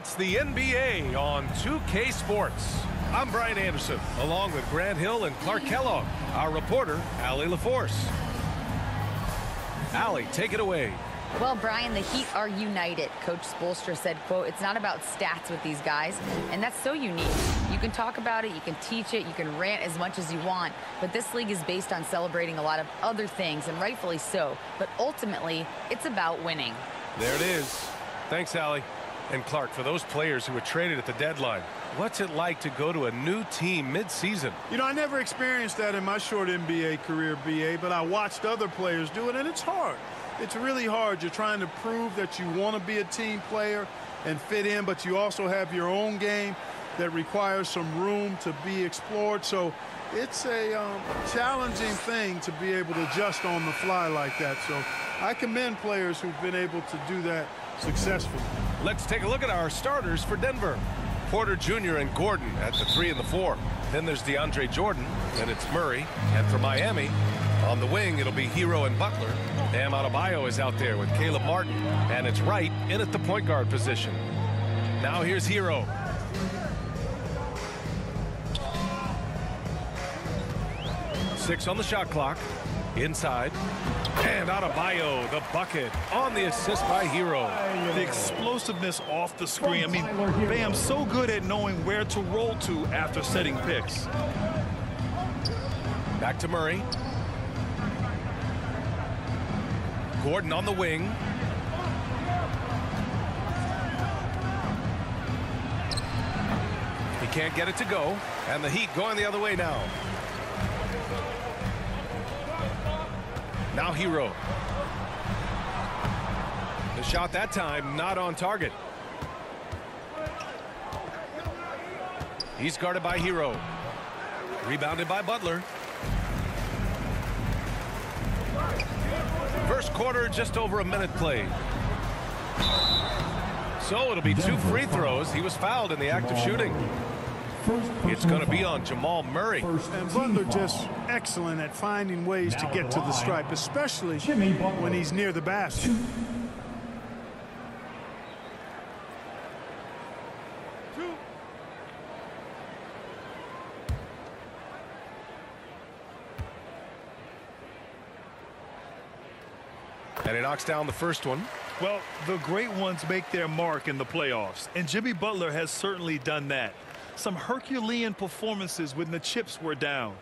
It's the NBA on 2K Sports. I'm Brian Anderson, along with Grant Hill and Clark Kellogg. Our reporter, Allie LaForce. Allie, take it away. Well, Brian, the Heat are united. Coach Spoelstra said, quote, "It's not about stats with these guys," and that's so unique. You can talk about it, you can teach it, you can rant as much as you want, but this league is based on celebrating a lot of other things, and rightfully so. But ultimately, it's about winning. There it is. Thanks, Allie. And Clark, for those players who were traded at the deadline, what's it like to go to a new team mid-season? You know, I never experienced that in my short NBA career, BA, but I watched other players do it, and it's hard. It's really hard. You're trying to prove that you want to be a team player and fit in, but you also have your own game that requires some room to be explored. So it's a challenging thing to be able to adjust on the fly like that. So I commend players who've been able to do that successfully. Let's take a look at our starters for Denver. Porter Jr. and Gordon at the 3 and the 4. Then there's DeAndre Jordan, and it's Murray. And for Miami, on the wing, it'll be Hero and Butler. Bam Adebayo is out there with Caleb Martin, and it's Wright in at the point guard position. Now here's Hero. Six on the shot clock. Inside. And Adebayo, the bucket, on the assist by Hero. The explosiveness off the screen. I mean, Bam's so good at knowing where to roll to after setting picks. Back to Murray. Gordon on the wing. He can't get it to go. And the Heat going the other way now. Now Hero. The shot that time not on target. He's guarded by Hero. Rebounded by Butler. First quarter, just over a minute played. So it'll be 2 free throws. He was fouled in the act of shooting. It's going to be on Jamal Murray. And Butler just excellent at finding ways to get to the stripe, especially when he's near the basket. And he knocks down the first one. Well, the great ones make their mark in the playoffs, and Jimmy Butler has certainly done that. Some Herculean performances when the chips were down.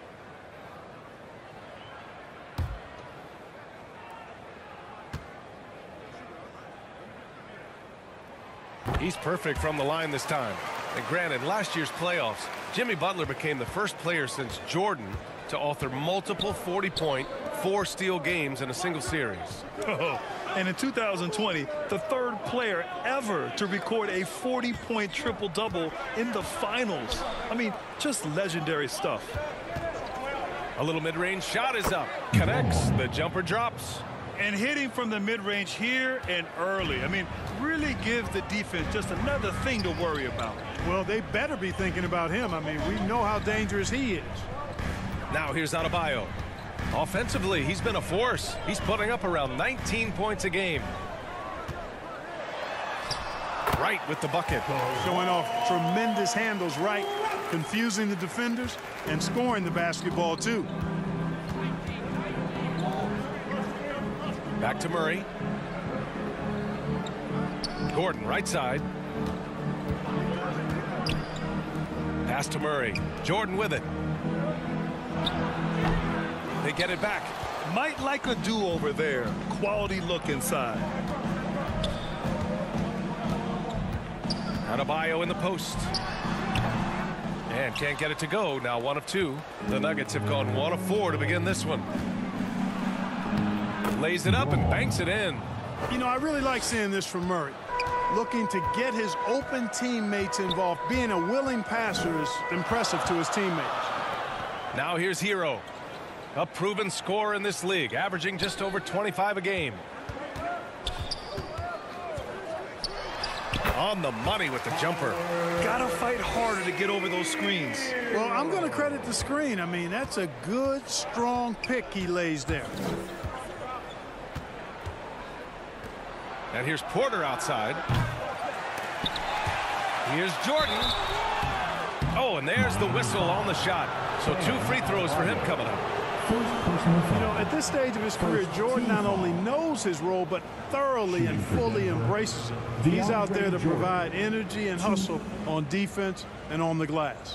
He's perfect from the line this time. And granted, last year's playoffs, Jimmy Butler became the first player since Jordan to author multiple 40-point, 4-steal games in a single series. And in 2020, the third player ever to record a 40-point triple-double in the finals. I mean, just legendary stuff. A little mid-range shot is up. Connects. The jumper drops. And hitting from the mid-range here and early. I mean, really gives the defense just another thing to worry about. Well, they better be thinking about him. I mean, we know how dangerous he is. Now here's Adebayo. Offensively, he's been a force. He's putting up around 19 points a game. Wright with the bucket. Showing off tremendous handles, Wright, confusing the defenders and scoring the basketball, too. Back to Murray. Gordon, right side. Pass to Murray. Jordan with it. They get it back. Might like a do-over there. Quality look inside. Adebayo in the post. And can't get it to go. Now 1 of 2. The Nuggets have gone 1 of 4 to begin this one. Lays it up and banks it in. You know, I really like seeing this from Murray. Looking to get his open teammates involved. Being a willing passer is impressive to his teammates. Now here's Hero. A proven scorer in this league, averaging just over 25 a game. On the money with the jumper. Gotta fight harder to get over those screens. Well, I'm going to credit the screen. I mean, that's a good, strong pick he lays there. And here's Porter outside. Here's Jordan. Oh, and there's the whistle on the shot. So 2 free throws for him coming up. You know, at this stage of his career, Jordan not only knows his role, but thoroughly and fully embraces it. He's out there to provide energy and hustle on defense and on the glass.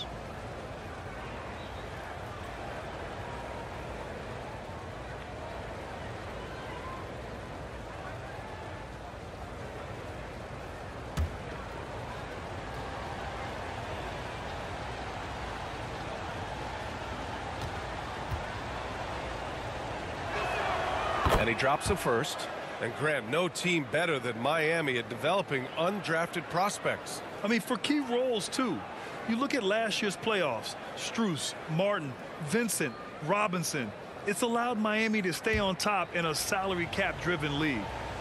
And he drops the first. And Grant, no team better than Miami at developing undrafted prospects. I mean, for key roles, too. You look at last year's playoffs, Strus, Martin, Vincent, Robinson. It's allowed Miami to stay on top in a salary cap-driven league.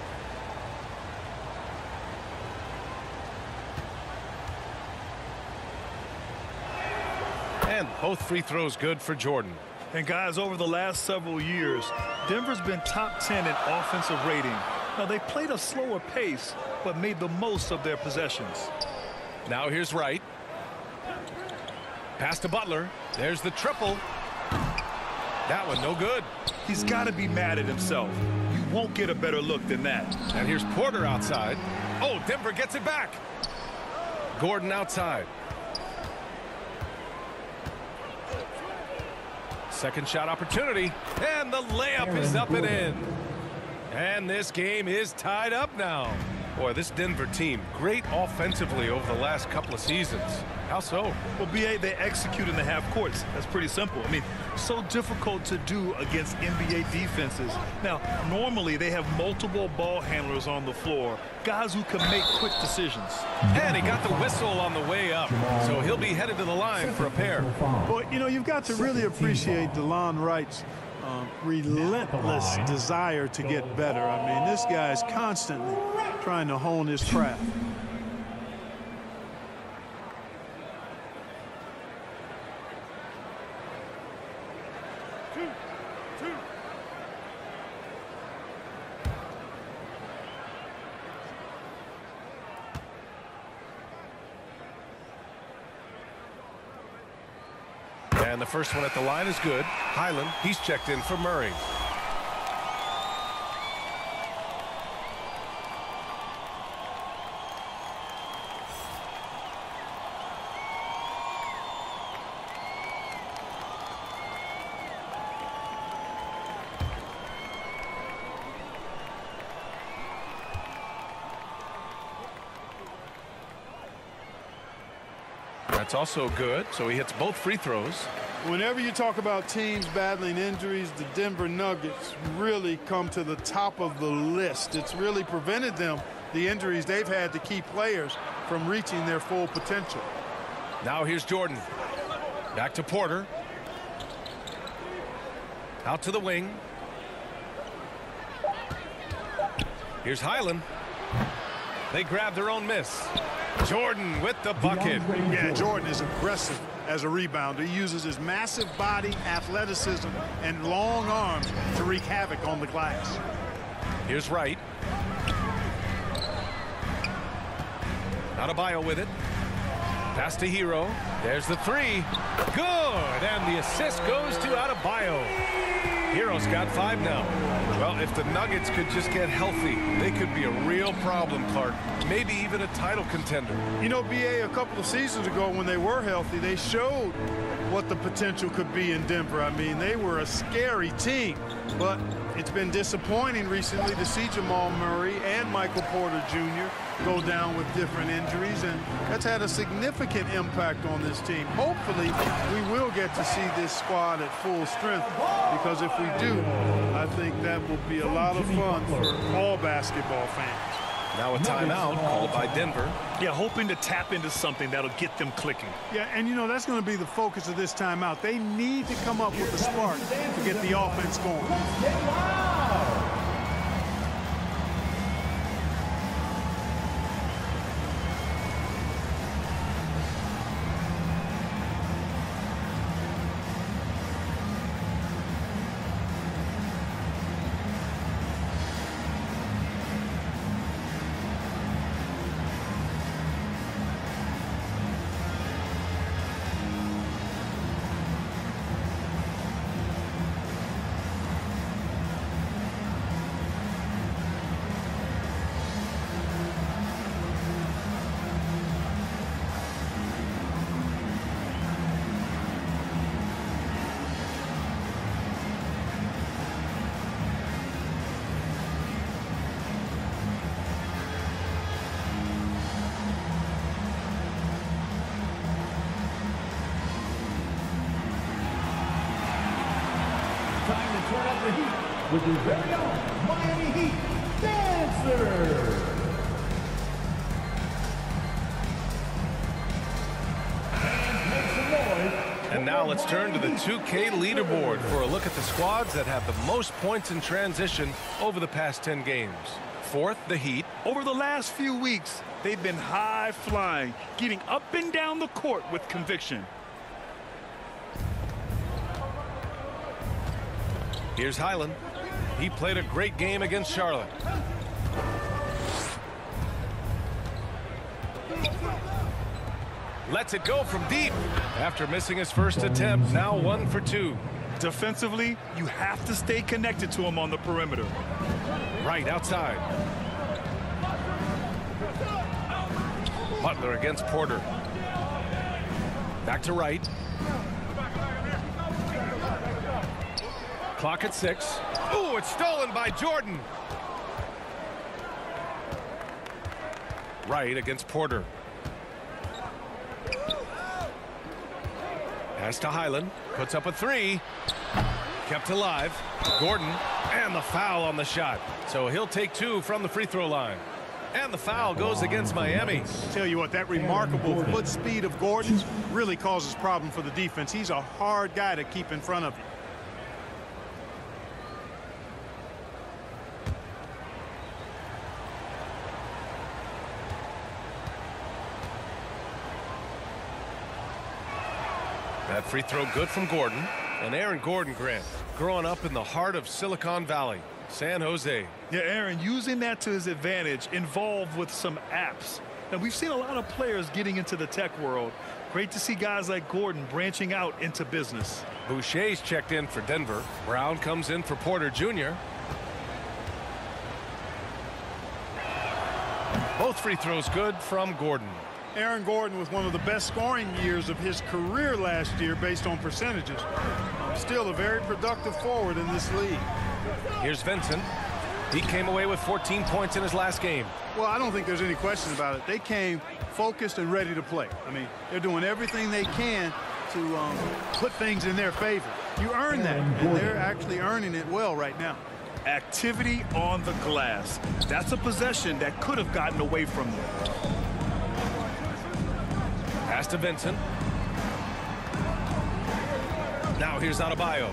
And both free throws good for Jordan. And guys, over the last several years, Denver's been top 10 in offensive rating. Now, they played a slower pace, but made the most of their possessions. Now here's Wright. Pass to Butler. There's the triple. That one no good. He's got to be mad at himself. You won't get a better look than that. And here's Porter outside. Oh, Denver gets it back. Gordon outside. Second shot opportunity, and the layup is up and in. And this game is tied up now. Boy, this Denver team, great offensively over the last couple of seasons. How so? Well, BA, they execute in the half courts. That's pretty simple. I mean, so difficult to do against NBA defenses. Now, normally they have multiple ball handlers on the floor, guys who can make quick decisions. And he got the whistle on the way up, so he'll be headed to the line for a pair. But, you know, you've got to really appreciate Delon Wright's relentless desire to get better. I mean, this guy's constantly trying to hone his craft. And the first one at the line is good. Highland, he's checked in for Murray. That's also good, so he hits both free throws. Whenever you talk about teams battling injuries, the Denver Nuggets really come to the top of the list. It's really prevented them, the injuries they've had, to keep players from reaching their full potential. Now here's Jordan. Back to Porter. Out to the wing. Here's Highland. They grab their own miss. Jordan with the bucket. Yeah, Jordan is aggressive as a rebounder. He uses his massive body, athleticism, and long arms to wreak havoc on the glass. Here's Wright. Adebayo with it. Pass to Hero. There's the three. Good. And the assist goes to Adebayo. Hero's got 5 now. Well, if the Nuggets could just get healthy, they could be a real problem, Clark. Maybe even a title contender. You know, BA, a couple of seasons ago when they were healthy, they showed what the potential could be in Denver. I mean, they were a scary team, but it's been disappointing recently to see Jamal Murray and Michael Porter Jr. go down with different injuries, and that's had a significant impact on this team. Hopefully, we will get to see this squad at full strength, because if we do, I think that will be a lot of fun for all basketball fans. Now a timeout called by Denver. Yeah, hoping to tap into something that'll get them clicking. Yeah, and you know, that's going to be the focus of this timeout. They need to come up with a spark to get the offense going. the Heat with your very own Miami Heat Dancer. And now let's turn to the 2K leaderboard for a look at the squads that have the most points in transition over the past 10 games. Fourth, the Heat. Over the last few weeks, they've been high flying, getting up and down the court with conviction. Here's Highland. He played a great game against Charlotte. Lets it go from deep. After missing his first attempt, now 1 for 2. Defensively, you have to stay connected to him on the perimeter. Right outside. Butler against Porter. Back to Wright. Clock at 6. Ooh, it's stolen by Jordan. Wright against Porter. Pass to Highland. Puts up a 3. Kept alive. Gordon. And the foul on the shot. So he'll take 2 from the free throw line. And the foul goes against Miami. Tell you what, that remarkable foot speed of Gordon really causes problem for the defense. He's a hard guy to keep in front of you. That free throw good from Gordon. And Aaron Gordon, Grant, growing up in the heart of Silicon Valley, San Jose. Yeah, Aaron, using that to his advantage, involved with some apps. Now, we've seen a lot of players getting into the tech world. Great to see guys like Gordon branching out into business. Boucher's checked in for Denver. Brown comes in for Porter Jr. Both free throws good from Gordon. Aaron Gordon with one of the best scoring years of his career last year based on percentages. Still a very productive forward in this league. Here's Vincent. He came away with 14 points in his last game. Well, I don't think there's any question about it. They came focused and ready to play. I mean, they're doing everything they can to put things in their favor. You earn that, and they're actually earning it well right now. Activity on the glass. That's a possession that could have gotten away from them. Pass to Vincent. Now here's Adebayo.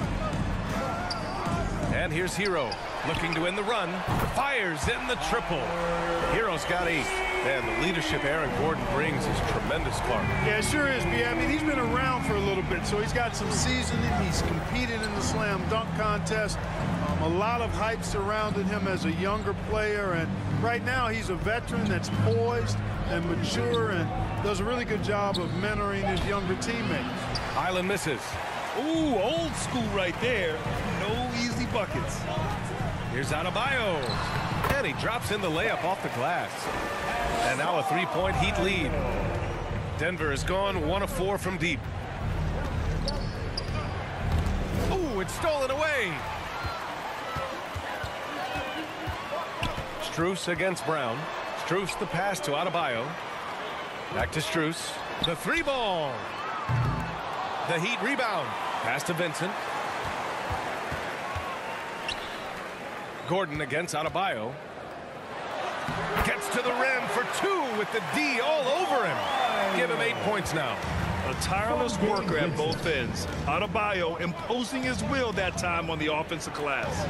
And here's Hero looking to win the run. Fires in the triple. Hero's got 8. And the leadership Aaron Gordon brings is tremendous, Clark. Yeah, it sure is, B. I mean, he's been around for a little bit, so he's got some seasoning. He's competed in the slam dunk contest. A lot of hype surrounding him as a younger player, and right now he's a veteran that's poised and mature and does a really good job of mentoring his younger teammates. Highland misses. Ooh, old school right there. No easy buckets. Here's Adebayo. And he drops in the layup off the glass. And now a 3-point Heat lead. Denver has gone 1 of 4 from deep. Ooh, it's stolen away. Strus against Brown. Strus the pass to Adebayo. Back to Strus. The 3-ball. The Heat rebound. Pass to Vincent. Gordon against Adebayo. Gets to the rim for 2 with the D all over him. Give him 8 points now. A tireless worker at both ends. Adebayo imposing his will that time on the offensive glass.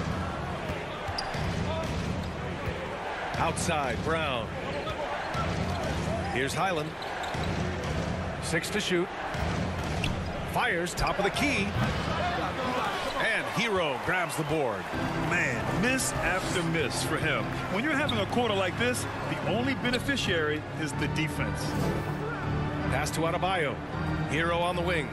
Outside, Brown. Here's Highland. 6 to shoot. Fires, top of the key. And Hero grabs the board. Man, miss after miss for him. When you're having a quarter like this, the only beneficiary is the defense. Pass to Adebayo. Hero on the wing.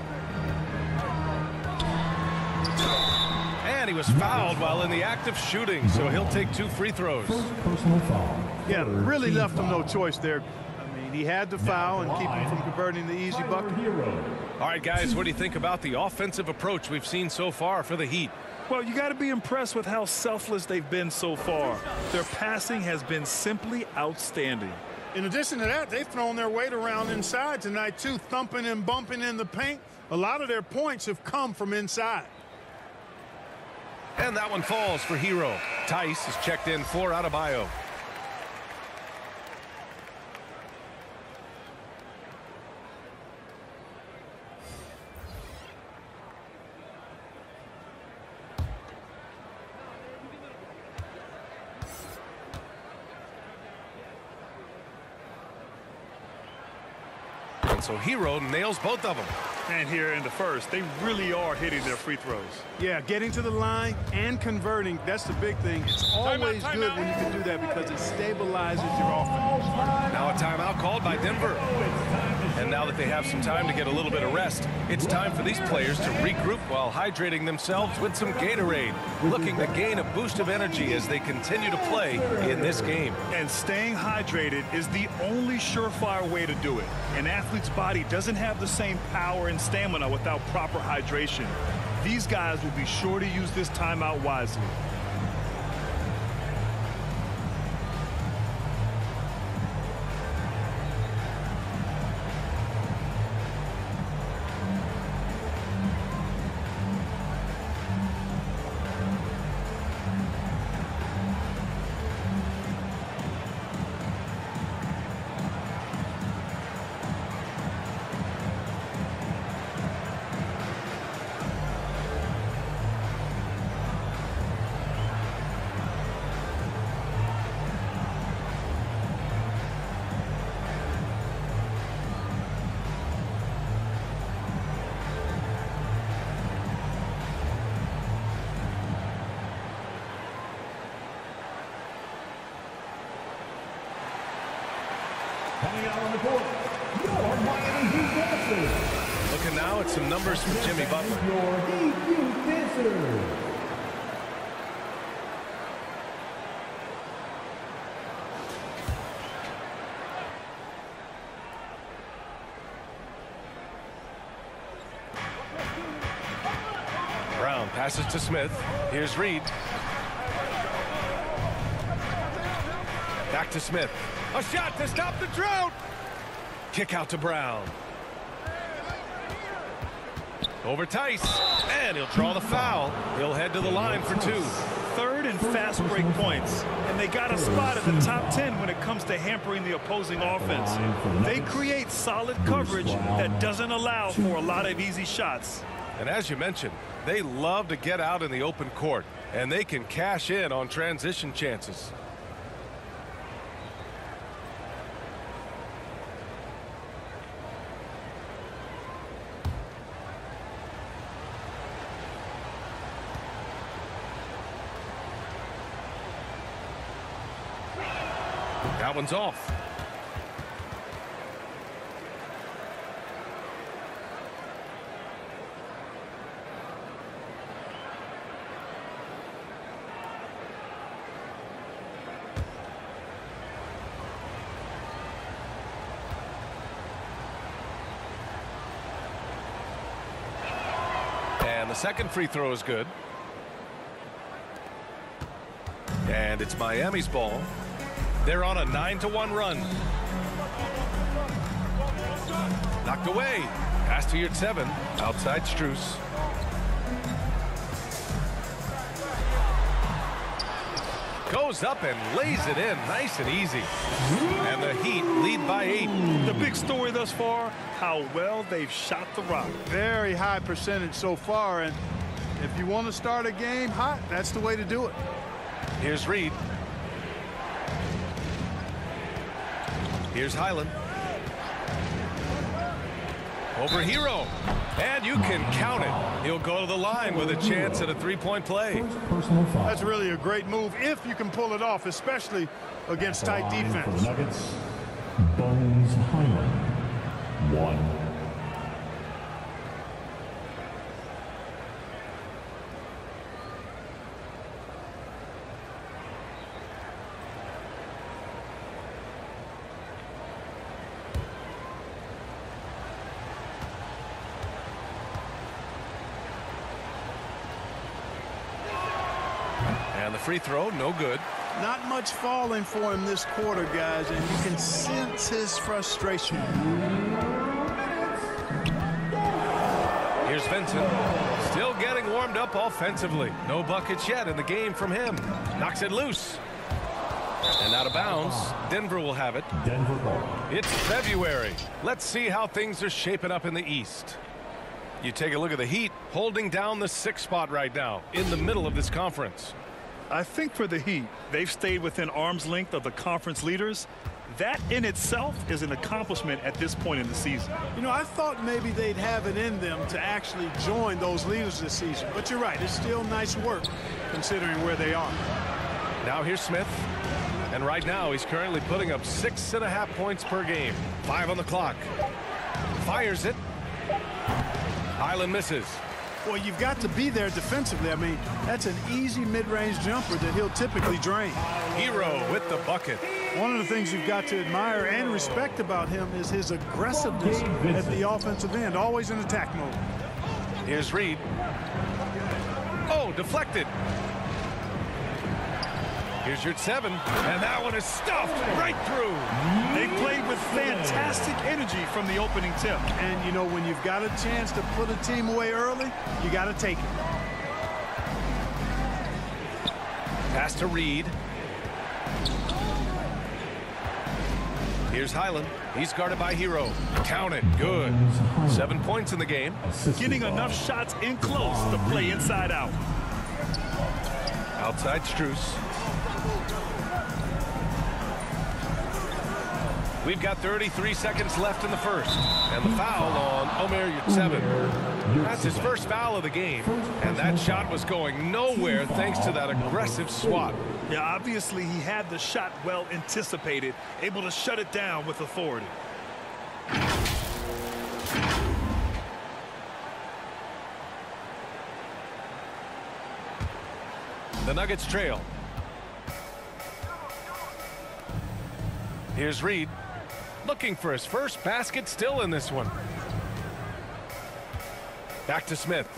And he was fouled while in the act of shooting, so he'll take 2 free throws. Personal foul. Yeah, really left him no choice there. I mean, he had to foul and keep him from converting the easy bucket. All right, guys, what do you think about the offensive approach we've seen so far for the Heat? Well, you got to be impressed with how selfless they've been so far. Their passing has been simply outstanding. In addition to that, they've thrown their weight around inside tonight, too, thumping and bumping in the paint. A lot of their points have come from inside. And that one falls for Hero. Tice is checked in for Adebayo. And so Hero nails both of them. And here in the first, they really are hitting their free throws. Yeah, getting to the line and converting, that's the big thing. It's always good when you can do that because it stabilizes your offense. Now a timeout called by Denver. And now that they have some time to get a little bit of rest, it's time for these players to regroup while hydrating themselves with some Gatorade, looking to gain a boost of energy as they continue to play in this game. And staying hydrated is the only surefire way to do it. An athlete's body doesn't have the same power and stamina without proper hydration. These guys will be sure to use this timeout wisely. Coming out on the court, your Miami Heat dancers. Looking now at some numbers from Jimmy Butler. Your Heat dancers. Brown passes to Smith. Here's Reed. Back to Smith. A shot to stop the drought. Kick out to Brown. Over Tice. And he'll draw the foul. He'll head to the line for two. Third and fast break points. And they got a spot in the top 10 when it comes to hampering the opposing offense. They create solid coverage that doesn't allow for a lot of easy shots. And as you mentioned, they love to get out in the open court. And they can cash in on transition chances. That one's off. And the second free throw is good. And it's Miami's ball. They're on a 9-1 run. Knocked away. Pass to Yurtseven. Outside Strus. Goes up and lays it in. Nice and easy. And the Heat lead by 8. The big story thus far, how well they've shot the rock. Very high percentage so far. And if you want to start a game hot, that's the way to do it. Here's Reed. Here's Highland. Over Hero. And you can count it. He'll go to the line with a chance at a three-point play. That's really a great move if you can pull it off, especially against tight defense. Nuggets, Bones Highland, 1. And the free throw, no good. Not much falling for him this quarter, guys, and you can sense his frustration. Here's Vincent. Robinson still getting warmed up offensively. No buckets yet in the game from him. Knocks it loose. And out of bounds. Denver will have it. Denver ball. It's February. Let's see how things are shaping up in the East. You take a look at the Heat holding down the 6th spot right now in the middle of this conference. I think for the Heat, they've stayed within arm's length of the conference leaders. That in itself is an accomplishment at this point in the season. You know, I thought maybe they'd have it in them to actually join those leaders this season. But you're right, it's still nice work considering where they are. Now here's Smith. And right now he's currently putting up 6.5 points per game. 5 on the clock. Fires it. Highland misses. Well, you've got to be there defensively. I mean, that's an easy mid-range jumper that he'll typically drain. Hero with the bucket. One of the things you've got to admire and respect about him is his aggressiveness at the offensive end, always in attack mode. Here's Reed. Oh, deflected. Here's your 7, and that one is stuffed right through. They played with fantastic energy from the opening tip. And, you know, when you've got a chance to put a team away early, you got to take it. Pass to Reed. Here's Highland. He's guarded by Hero. Count it. Good. 7 points in the game. Getting enough shots in close to play inside out. Outside Strus. We've got 33 seconds left in the first. And the foul on Omer Yurtseven. That's his first foul of the game. And that shot was going nowhere thanks to that aggressive swat. Yeah, obviously he had the shot well anticipated, able to shut it down with authority. The Nuggets trail. Here's Reed. Looking for his first basket, still in this one. Back to Smith.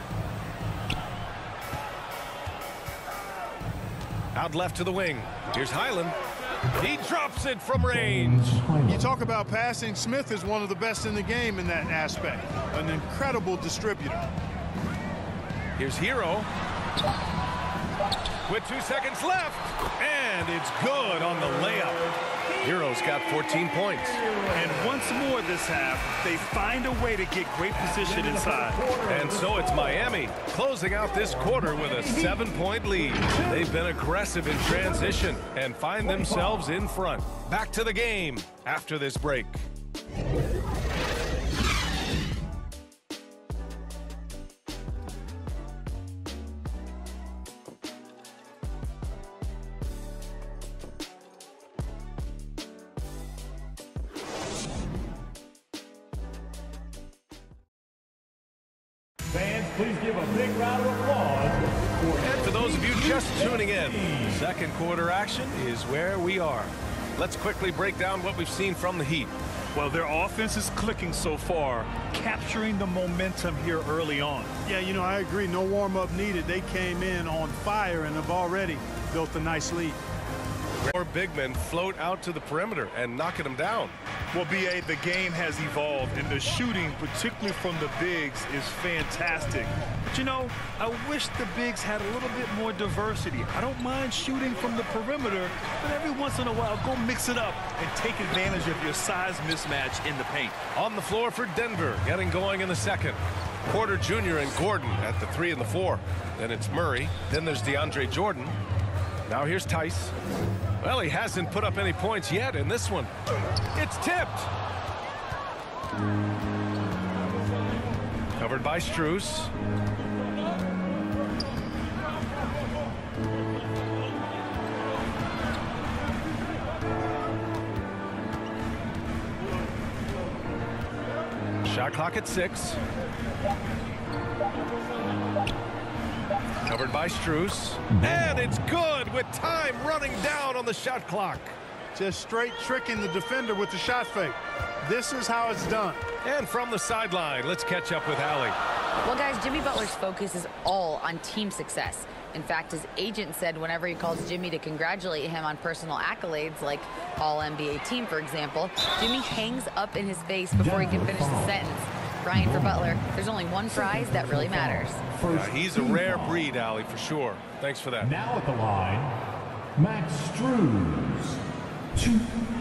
Out left to the wing. Here's Highland. He drops it from range. You talk about passing. Smith is one of the best in the game in that aspect. An incredible distributor. Here's Hero. With 2 seconds left. And it's good on the layup. Hero's got 14 points. And once more this half, they find a way to get great position inside. And so it's Miami closing out this quarter with a 7-point lead. They've been aggressive in transition and find themselves in front. Back to the game after this break. Fans, please give a big round of applause. And for those of you just tuning in, second quarter action is where we are. Let's quickly break down what we've seen from the Heat. Well, their offense is clicking so far, capturing the momentum here early on. Yeah, you know, I agree. No warm-up needed. They came in on fire and have already built a nice lead. More big men float out to the perimeter and knocking them down. Well, B.A., the game has evolved, and the shooting, particularly from the bigs, is fantastic. But, you know, I wish the bigs had a little bit more diversity. I don't mind shooting from the perimeter, but every once in a while, go mix it up and take advantage of your size mismatch in the paint. On the floor for Denver, getting going in the second. Porter Jr. and Gordon at the 3 and the 4. Then it's Murray. Then there's DeAndre Jordan. Now here's Tice. Well, he hasn't put up any points yet in this one. It's tipped. Covered by Strus. Shot clock at 6. Covered by Strus. And it's good with time running down on the shot clock. Just straight tricking the defender with the shot fake. This is how it's done. And from the sideline, let's catch up with Allie. Well, guys, Jimmy Butler's focus is all on team success. In fact, his agent said whenever he calls Jimmy to congratulate him on personal accolades, like All-NBA team, for example, Jimmy hangs up in his face before he can finish the sentence. Frying for Butler. There's only one prize that really matters. He's a rare breed, Allie, for sure. Thanks for that. Now at the line, Max Struz. 2.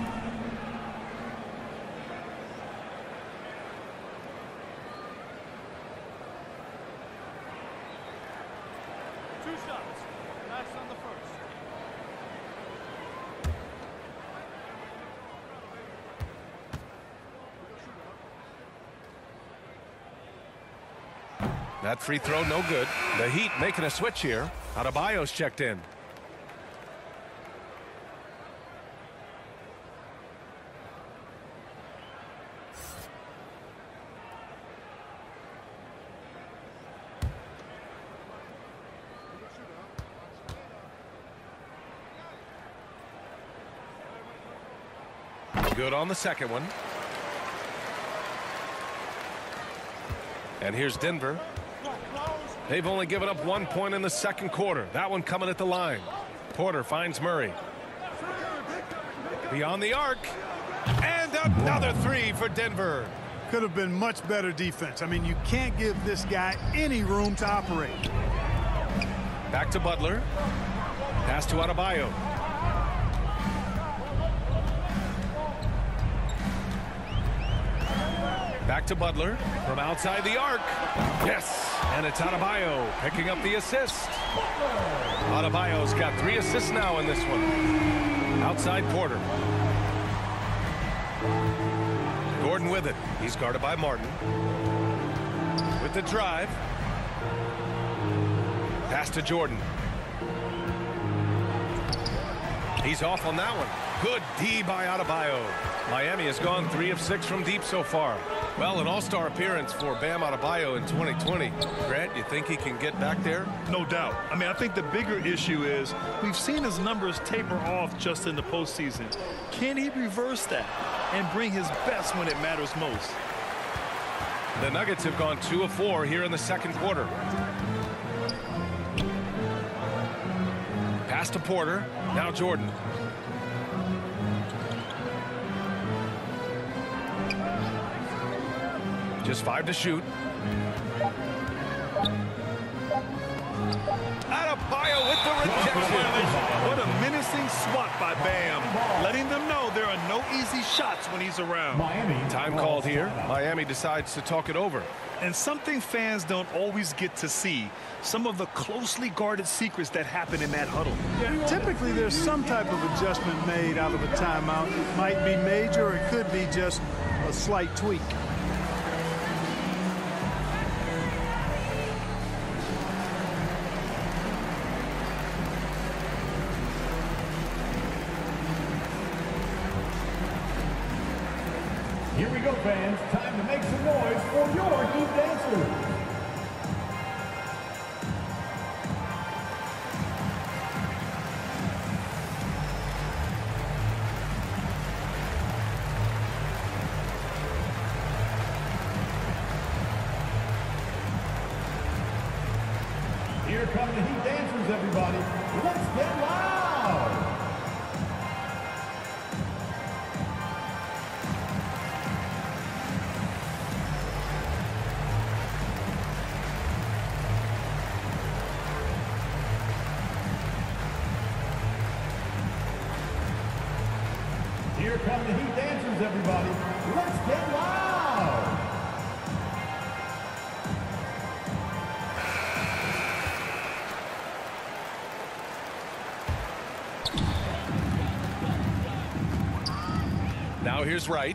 That free throw, no good. The Heat making a switch here. Adebayo's checked in. Good on the second one. And here's Denver. They've only given up 1 point in the second quarter. That one coming at the line. Porter finds Murray. Beyond the arc. And another three for Denver. Could have been much better defense. I mean, you can't give this guy any room to operate. Back to Butler. Pass to Adebayo. Back to Butler from outside the arc. Yes, and it's Adebayo picking up the assist. Adebayo's got 3 assists now in this one. Outside Porter. Gordon with it. He's guarded by Martin. With the drive. Pass to Jordan. He's off on that one. Good D by Adebayo. Miami has gone 3 of 6 from deep so far. Well, an all-star appearance for Bam Adebayo in 2020. Grant, you think he can get back there? No doubt. I mean, I think the bigger issue is we've seen his numbers taper off just in the postseason. Can he reverse that and bring his best when it matters most? The Nuggets have gone 2 of 4 here in the second quarter. Pass to Porter. Now Jordan. Just 5 to shoot. Adebayo with the rejection. What a menacing swat by Bam, letting them know there are no easy shots when he's around. Time called here. Miami decides to talk it over. And something fans don't always get to see, some of the closely guarded secrets that happen in that huddle. Yeah, typically there's some type of adjustment made out of a timeout. It might be major, or it could be just a slight tweak. Here we go, fans. Time to make some noise for your Heat dancers. Here come the Heat dancers, everybody. Let's get loud. Here come the Heat dancers, everybody. Let's get loud. Now here's Wright.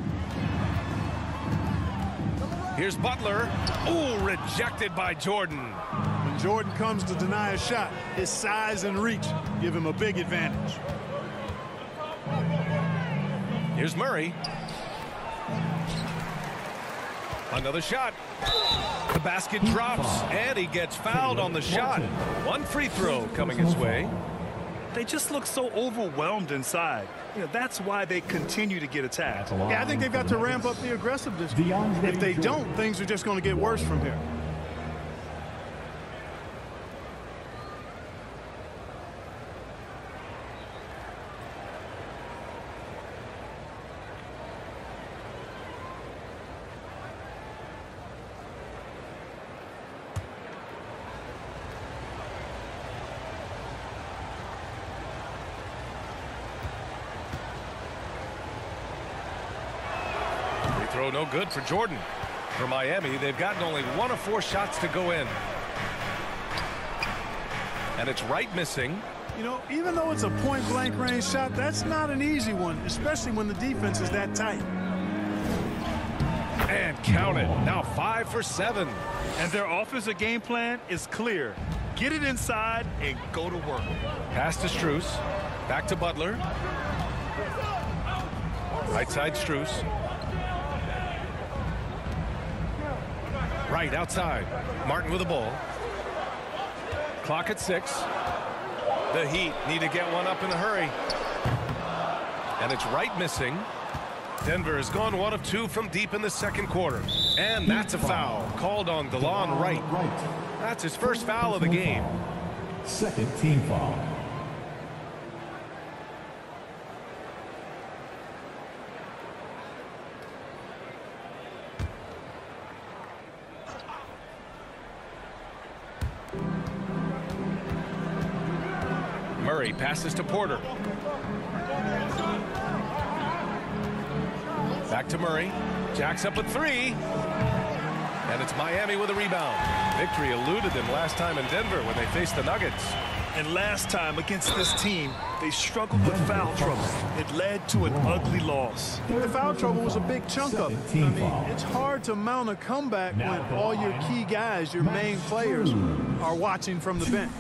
Here's Butler. Ooh, rejected by Jordan. When Jordan comes to deny a shot, his size and reach give him a big advantage. Here's Murray. Another shot. The basket drops, and he gets fouled on the shot. 1 free throw coming his way. They just look so overwhelmed inside. You know, that's why they continue to get attacked. Yeah, I think they've got to ramp up the aggressiveness. If they don't, things are just going to get worse from here. throw no good for Jordan. For Miami, they've gotten only 1 of 4 shots to go in. And it's Wright missing. You know, even though it's a point-blank range shot, that's not an easy one, especially when the defense is that tight. And count it. Now 5 for 7. And their offensive game plan is clear. Get it inside and go to work. Pass to Strus. Back to Butler. Right side Strus. Right outside. Martin with the ball. Clock at 6. The Heat need to get one up in a hurry. And it's Wright missing. Denver has gone 1 of 2 from deep in the second quarter. And that's a foul called on DeLon Wright. That's his first foul of the game. Second team foul. Murray passes to Porter. Back to Murray. Jacks up a 3. And it's Miami with a rebound. Victory eluded them last time in Denver when they faced the Nuggets. And last time against this team, they struggled with foul trouble. It led to an ugly loss. The foul trouble was a big chunk of it. I mean, it's hard to mount a comeback when all your key guys, your main players, are watching from the bench.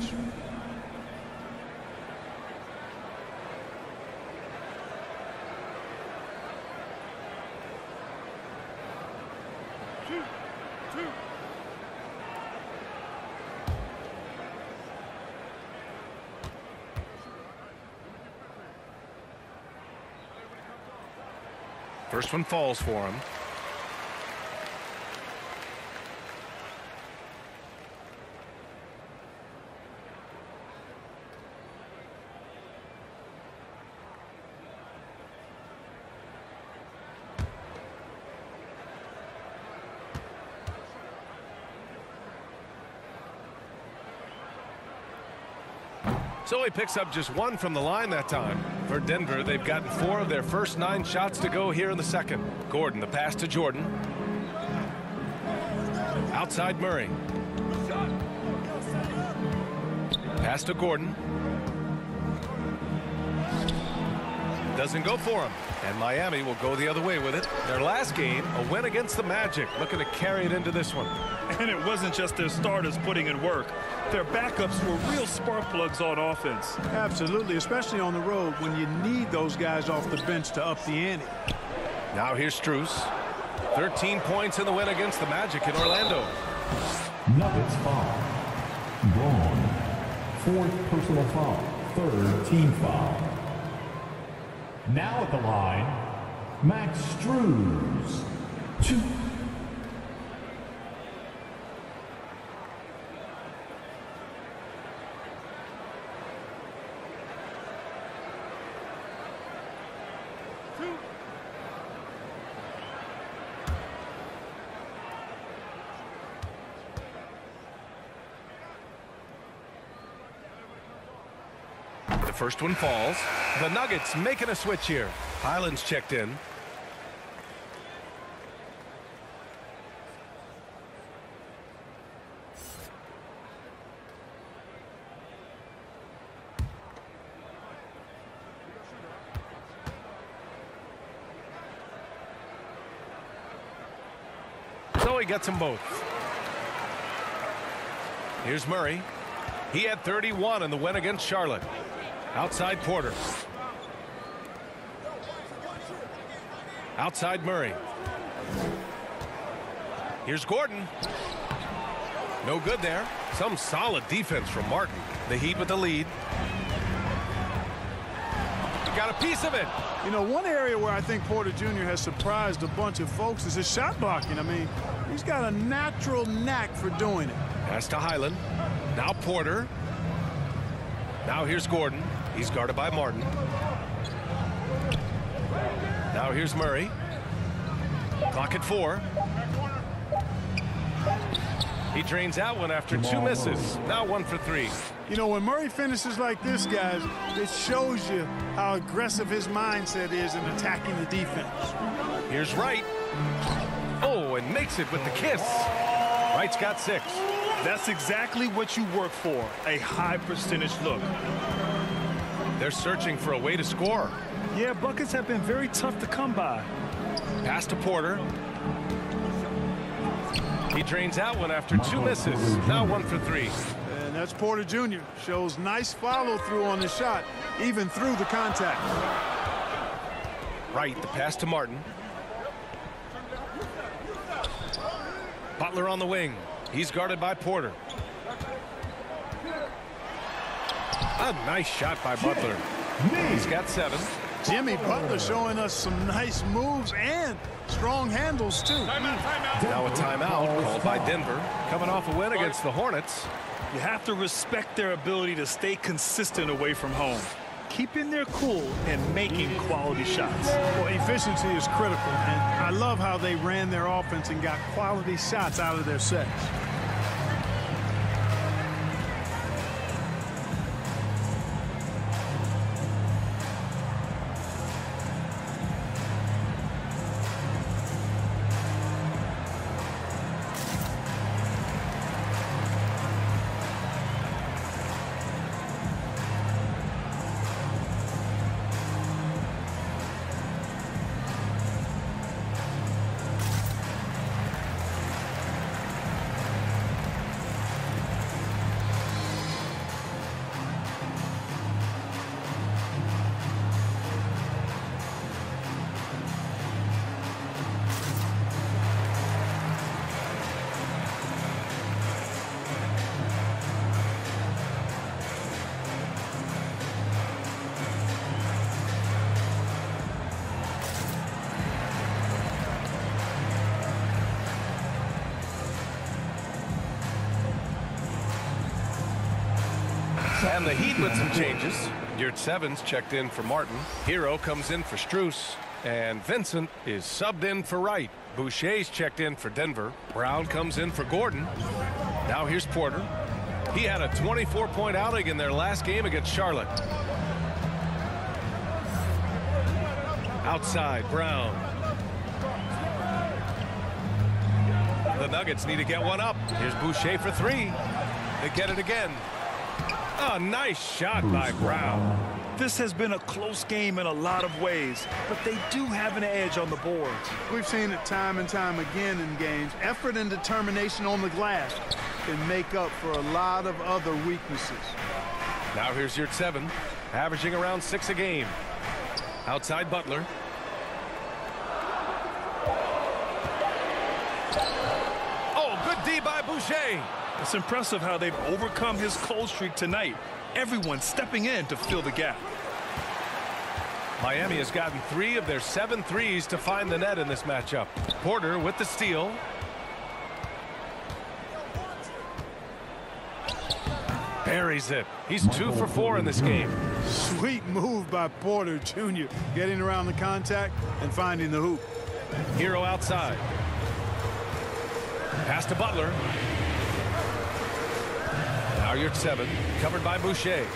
First one falls for him. So he picks up just 1 from the line that time. For Denver, they've gotten 4 of their first 9 shots to go here in the second. Gordon, the pass to Jordan. Outside Murray. Pass to Gordon. Doesn't go for him. And Miami will go the other way with it. Their last game, a win against the Magic, looking to carry it into this one. And it wasn't just their starters putting in work. Their backups were real spark plugs on offense. Absolutely, especially on the road when you need those guys off the bench to up the ante. Now here's Strus. 13 points in the win against the Magic in Orlando. Nuggets foul. Braun. 4th personal foul. 3rd team foul. Now at the line, Max Strus. 2. The first one falls. The Nuggets making a switch here. Highland's checked in. So he gets them both. Here's Murray. He had 31 in the win against Charlotte. Outside Porter. Outside Murray. Here's Gordon. No good there. Some solid defense from Martin. The Heat with the lead. Got a piece of it. You know, one area where I think Porter Jr. has surprised a bunch of folks is his shot blocking. I mean, he's got a natural knack for doing it. Pass to Highland. Now Porter. Now here's Gordon. He's guarded by Martin. Now here's Murray. Clock at 4. He drains out one after 2 misses. Now 1 for 3. You know, when Murray finishes like this, guys, it shows you how aggressive his mindset is in attacking the defense. Here's Wright. Oh, and makes it with the kiss. Wright's got 6. That's exactly what you work for, a high percentage look. They're searching for a way to score. Yeah, buckets have been very tough to come by. Pass to Porter. He drains out one after 2 misses. Now 1 for 3. And that's Porter Jr. Shows nice follow-through on the shot, even through the contact. Wright, the pass to Martin. Butler on the wing. He's guarded by Porter. A nice shot by Butler. He's got 7. Jimmy Butler showing us some nice moves and strong handles, too. Now a timeout called by Denver, coming off a win against the Hornets. You have to respect their ability to stay consistent away from home, keeping their cool and making quality shots. Well, efficiency is critical, and I love how they ran their offense and got quality shots out of their sets. And the Heat with some changes. Yurt 7's checked in for Martin. Hero comes in for Strus. And Vincent is subbed in for Wright. Boucher's checked in for Denver. Brown comes in for Gordon. Now here's Porter. He had a 24-point outing in their last game against Charlotte. Outside, Brown. The Nuggets need to get one up. Here's Boucher for 3. They get it again. A nice shot by Brown. This has been a close game in a lot of ways, but they do have an edge on the boards. We've seen it time and time again in games. Effort and determination on the glass can make up for a lot of other weaknesses. Now here's Yurt 7, averaging around 6 a game. Outside Butler. Oh, good D by Boucher. It's impressive how they've overcome his cold streak tonight. Everyone stepping in to fill the gap. Miami has gotten 3 of their 7 threes to find the net in this matchup. Porter with the steal. Buries it. He's 2 for 4 in this game. Sweet move by Porter Jr. Getting around the contact and finding the hoop. Hero outside. Pass to Butler. Now Yurt 7, covered by Boucher.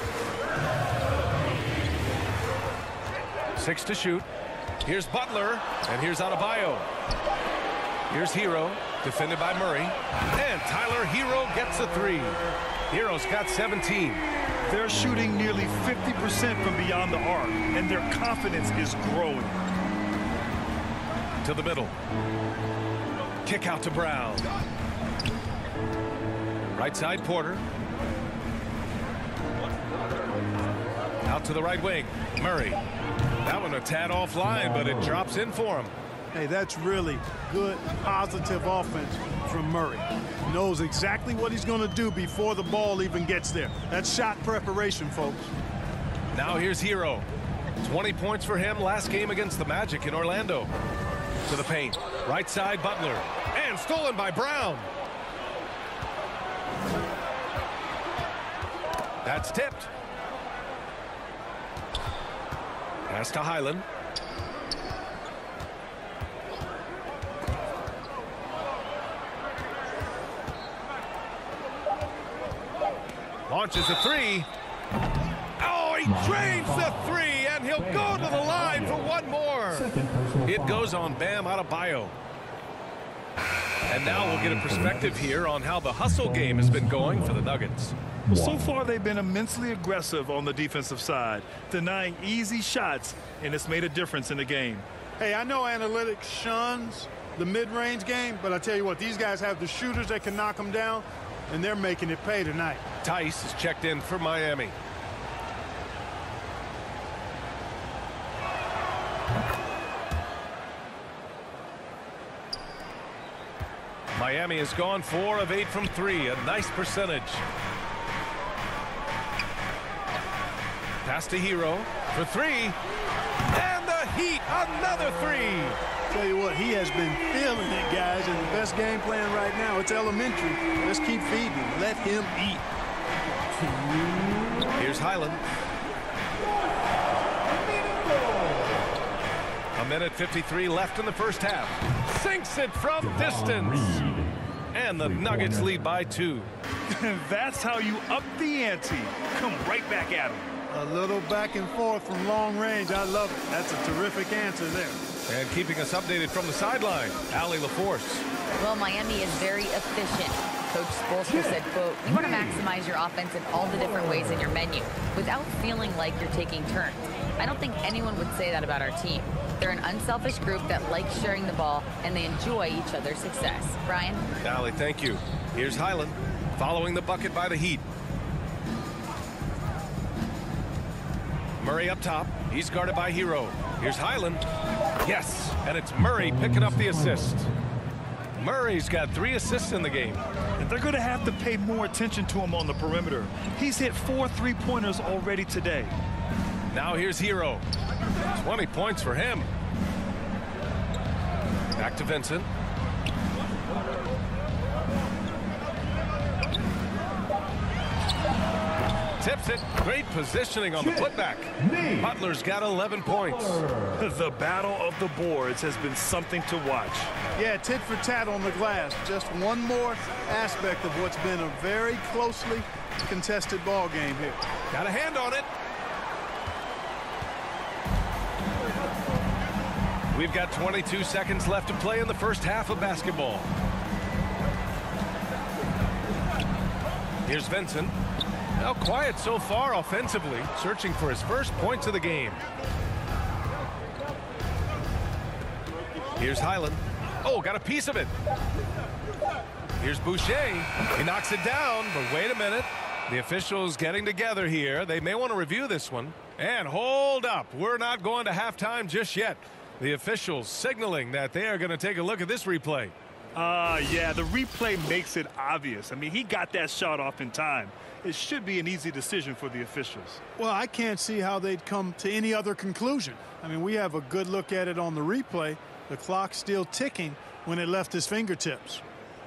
6 to shoot. Here's Butler, and here's Adebayo. Here's Hero, defended by Murray. And Tyler Hero gets a 3. Hero's got 17. They're shooting nearly 50% from beyond the arc, and their confidence is growing. To the middle. Kick out to Brown. Right side, Porter. Out to the right wing, Murray. That one a tad offline, but it drops in for him. Hey, that's really good, positive offense from Murray. Knows exactly what he's going to do before the ball even gets there. That's shot preparation, folks. Now here's Hero. 20 points for him last game against the Magic in Orlando. To the paint. Right side, Butler. And stolen by Brown. That's tipped. Pass to Highland. Launches a 3. Oh, he drains the 3, and he'll go to the line for one more. It goes on Bam Adebayo. And now we'll get a perspective here on how the hustle game has been going for the Nuggets. Well, so far they've been immensely aggressive on the defensive side, denying easy shots, and it's made a difference in the game. Hey, I know analytics shuns the mid-range game, but I tell you what, these guys have the shooters that can knock them down, and they're making it pay tonight. Tice is checked in for Miami. Miami has gone 4 of 8 from 3, a nice percentage. Pass to Hero for 3, and the Heat, another 3. Tell you what, he has been feeling it, guys, and the best game plan right now, it's elementary. Let's keep feeding him. Let him eat. Here's Highland. A minute 53 left in the first half. Sinks it from distance. And the Nuggets lead by 2. That's how you up the ante. Come right back at him. A little back and forth from long range. I love it. That's a terrific answer there. And keeping us updated from the sideline, Allie LaForce. Well, Miami is very efficient. Coach Spoelstra said, quote, "You want to maximize your offense in all the different ways in your menu without feeling like you're taking turns." I don't think anyone would say that about our team. They're an unselfish group that likes sharing the ball, and they enjoy each other's success. Brian? Allie, thank you. Here's Highland following the bucket by the Heat. Murray up top. He's guarded by Hero. Here's Highland. Yes, and it's Murray picking up the assist. Murray's got 3 assists in the game. And they're going to have to pay more attention to him on the perimeter. He's hit 4 3-pointers already today. Now here's Hero. 20 points for him. Back to Vincent. Tips it. Great positioning on the putback. Butler's got 11 points. The battle of the boards has been something to watch. Yeah, tit for tat on the glass. Just one more aspect of what's been a very closely contested ball game here. Got a hand on it. We've got 22 seconds left to play in the first half of basketball. Here's Vincent. Now quiet so far offensively, searching for his first points of the game. Here's Highland. Oh, got a piece of it. Here's Boucher. He knocks it down, but wait a minute. The officials getting together here. They may want to review this one. And hold up. We're not going to halftime just yet. The officials signaling that they are going to take a look at this replay. Yeah, the replay makes it obvious. I mean, he got that shot off in time. It should be an easy decision for the officials. Well, I can't see how they'd come to any other conclusion. I mean, we have a good look at it on the replay. The clock's still ticking when it left his fingertips.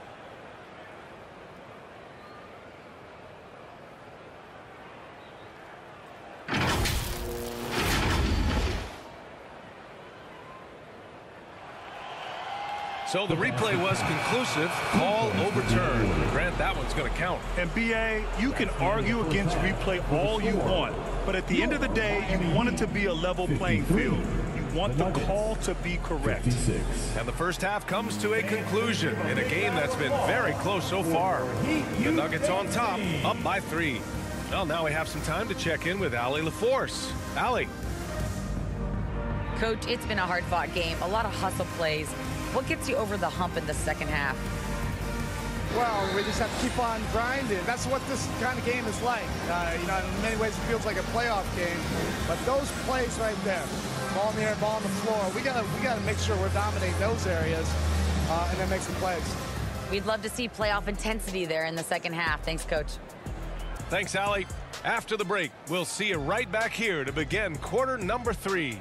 So the replay was conclusive. Call overturned. Grant, that one's going to count. And BA, you can argue against replay all you want, but at the end of the day, you want it to be a level playing field. You want the call to be correct. And the first half comes to a conclusion in a game that's been very close so far. The Nuggets on top, up by 3. Well, now we have some time to check in with Allie LaForce. Allie. Coach, it's been a hard-fought game. A lot of hustle plays. What gets you over the hump in the second half? Well, we just have to keep on grinding. That's what this kind of game is like. You know, in many ways it feels like a playoff game. But those plays right there, ball in the air, ball on the floor, we gotta make sure we're dominating those areas and then make some plays. We'd love to see playoff intensity there in the second half. Thanks, Coach. Thanks, Allie. After the break, we'll see you right back here to begin quarter number 3.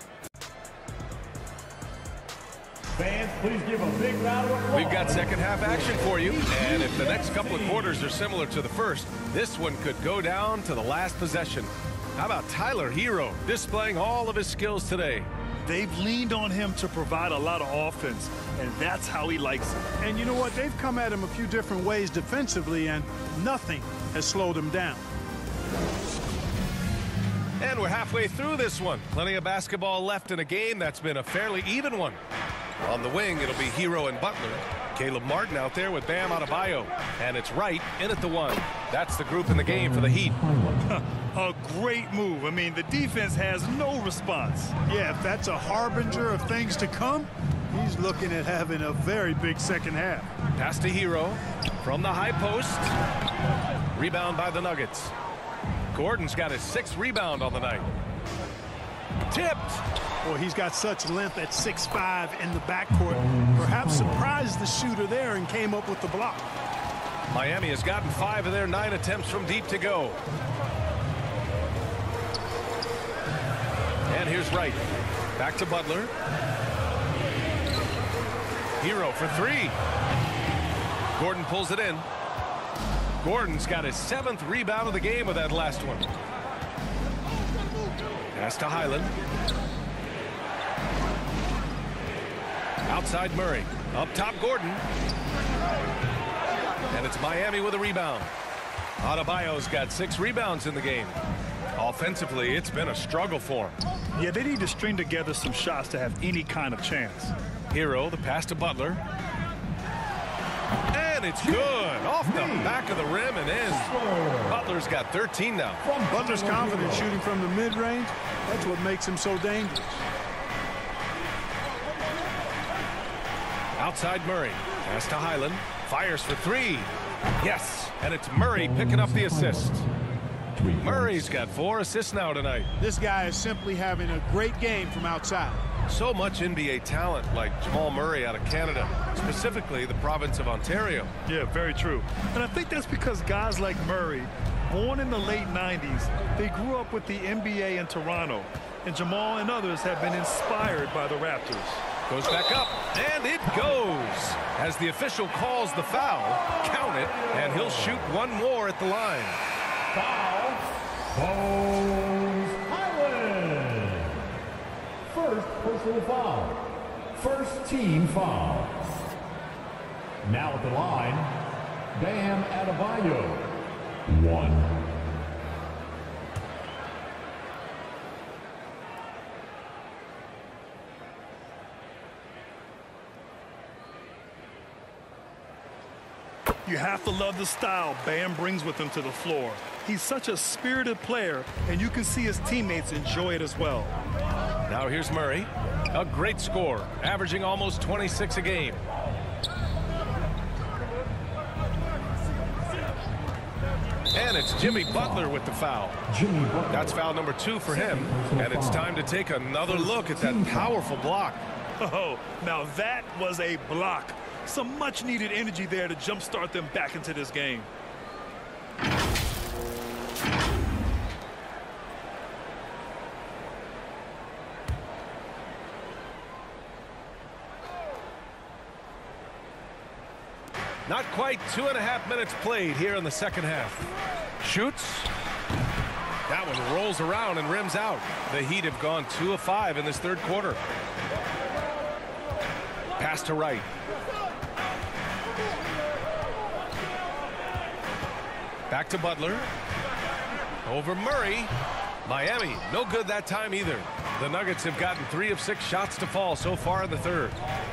Fans, please give a big round of applause. We've got second half action for you, and if the next couple of quarters are similar to the first, this one could go down to the last possession. How about Tyler Hero displaying all of his skills today? They've leaned on him to provide a lot of offense, and that's how he likes it. And you know what? They've come at him a few different ways defensively, and nothing has slowed him down. And we're halfway through this one. Plenty of basketball left in a game that's been a fairly even one. On the wing, it'll be Hero and Butler. Caleb Martin out there with Bam Adebayo. And it's Wright in at the 1. That's the group in the game for the Heat. A great move. I mean, the defense has no response. Yeah, if that's a harbinger of things to come, he's looking at having a very big second half. Pass to Hero from the high post. Rebound by the Nuggets. Gordon's got his 6th rebound on the night. Tipped. Well, he's got such length at 6'5" in the backcourt. Perhaps surprised the shooter there and came up with the block. Miami has gotten 5 of their 9 attempts from deep to go. And here's Wright. Back to Butler. Hero for 3. Gordon pulls it in. Gordon's got his 7th rebound of the game with that last one. Pass to Highland. Outside Murray. Up top Gordon. And it's Miami with a rebound. Adebayo's got 6 rebounds in the game. Offensively, it's been a struggle for him. Yeah, they need to string together some shots to have any kind of chance. Hero, the pass to Butler. And it's good. Off the back of the rim and in. Butler's got 13 now. Butler's confident shooting from the mid-range. That's what makes him so dangerous. Outside Murray. Pass to Highland. Fires for 3. Yes. And it's Murray picking up the assist. Murray's got 4 assists now tonight. This guy is simply having a great game from outside. So much NBA talent like Jamal Murray out of Canada, specifically the province of Ontario. Yeah, very true. And I think that's because guys like Murray, born in the late 90s, they grew up with the NBA in Toronto. And Jamal and others have been inspired by the Raptors. Goes back up, and it goes. As the official calls the foul, count it, and he'll shoot 1 more at the line. Foul. Bones Highland. First personal foul. First team foul. Now at the line, Bam Adebayo. 1. You have to love the style Bam brings with him to the floor. He's such a spirited player, and you can see his teammates enjoy it as well. Now here's Murray, a great scorer, averaging almost 26 a game. And it's Jimmy Butler with the foul. That's foul number 2 for him, and it's time to take another look at that powerful block. Oh, now that was a block. Some much-needed energy there to jumpstart them back into this game. Not quite 2.5 minutes played here in the second half. Shoots. That one rolls around and rims out. The Heat have gone 2 of 5 in this third quarter. Pass to Wright. Back to Butler. Over Murray. Miami, no good that time either. The Nuggets have gotten 3 of 6 shots to fall so far in the third.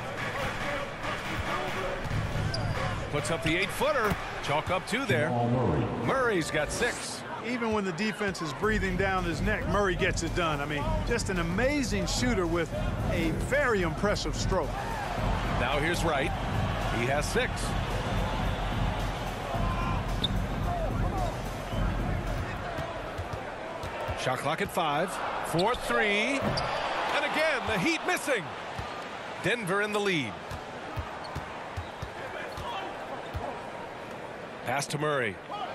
Puts up the 8-footer. Chalk up 2 there. Murray's got 6. Even when the defense is breathing down his neck, Murray gets it done. I mean, just an amazing shooter with a very impressive stroke. Now here's Wright. He has 6. Shot clock at 5. 4-3. And again, the Heat missing. Denver in the lead. Pass to Murray.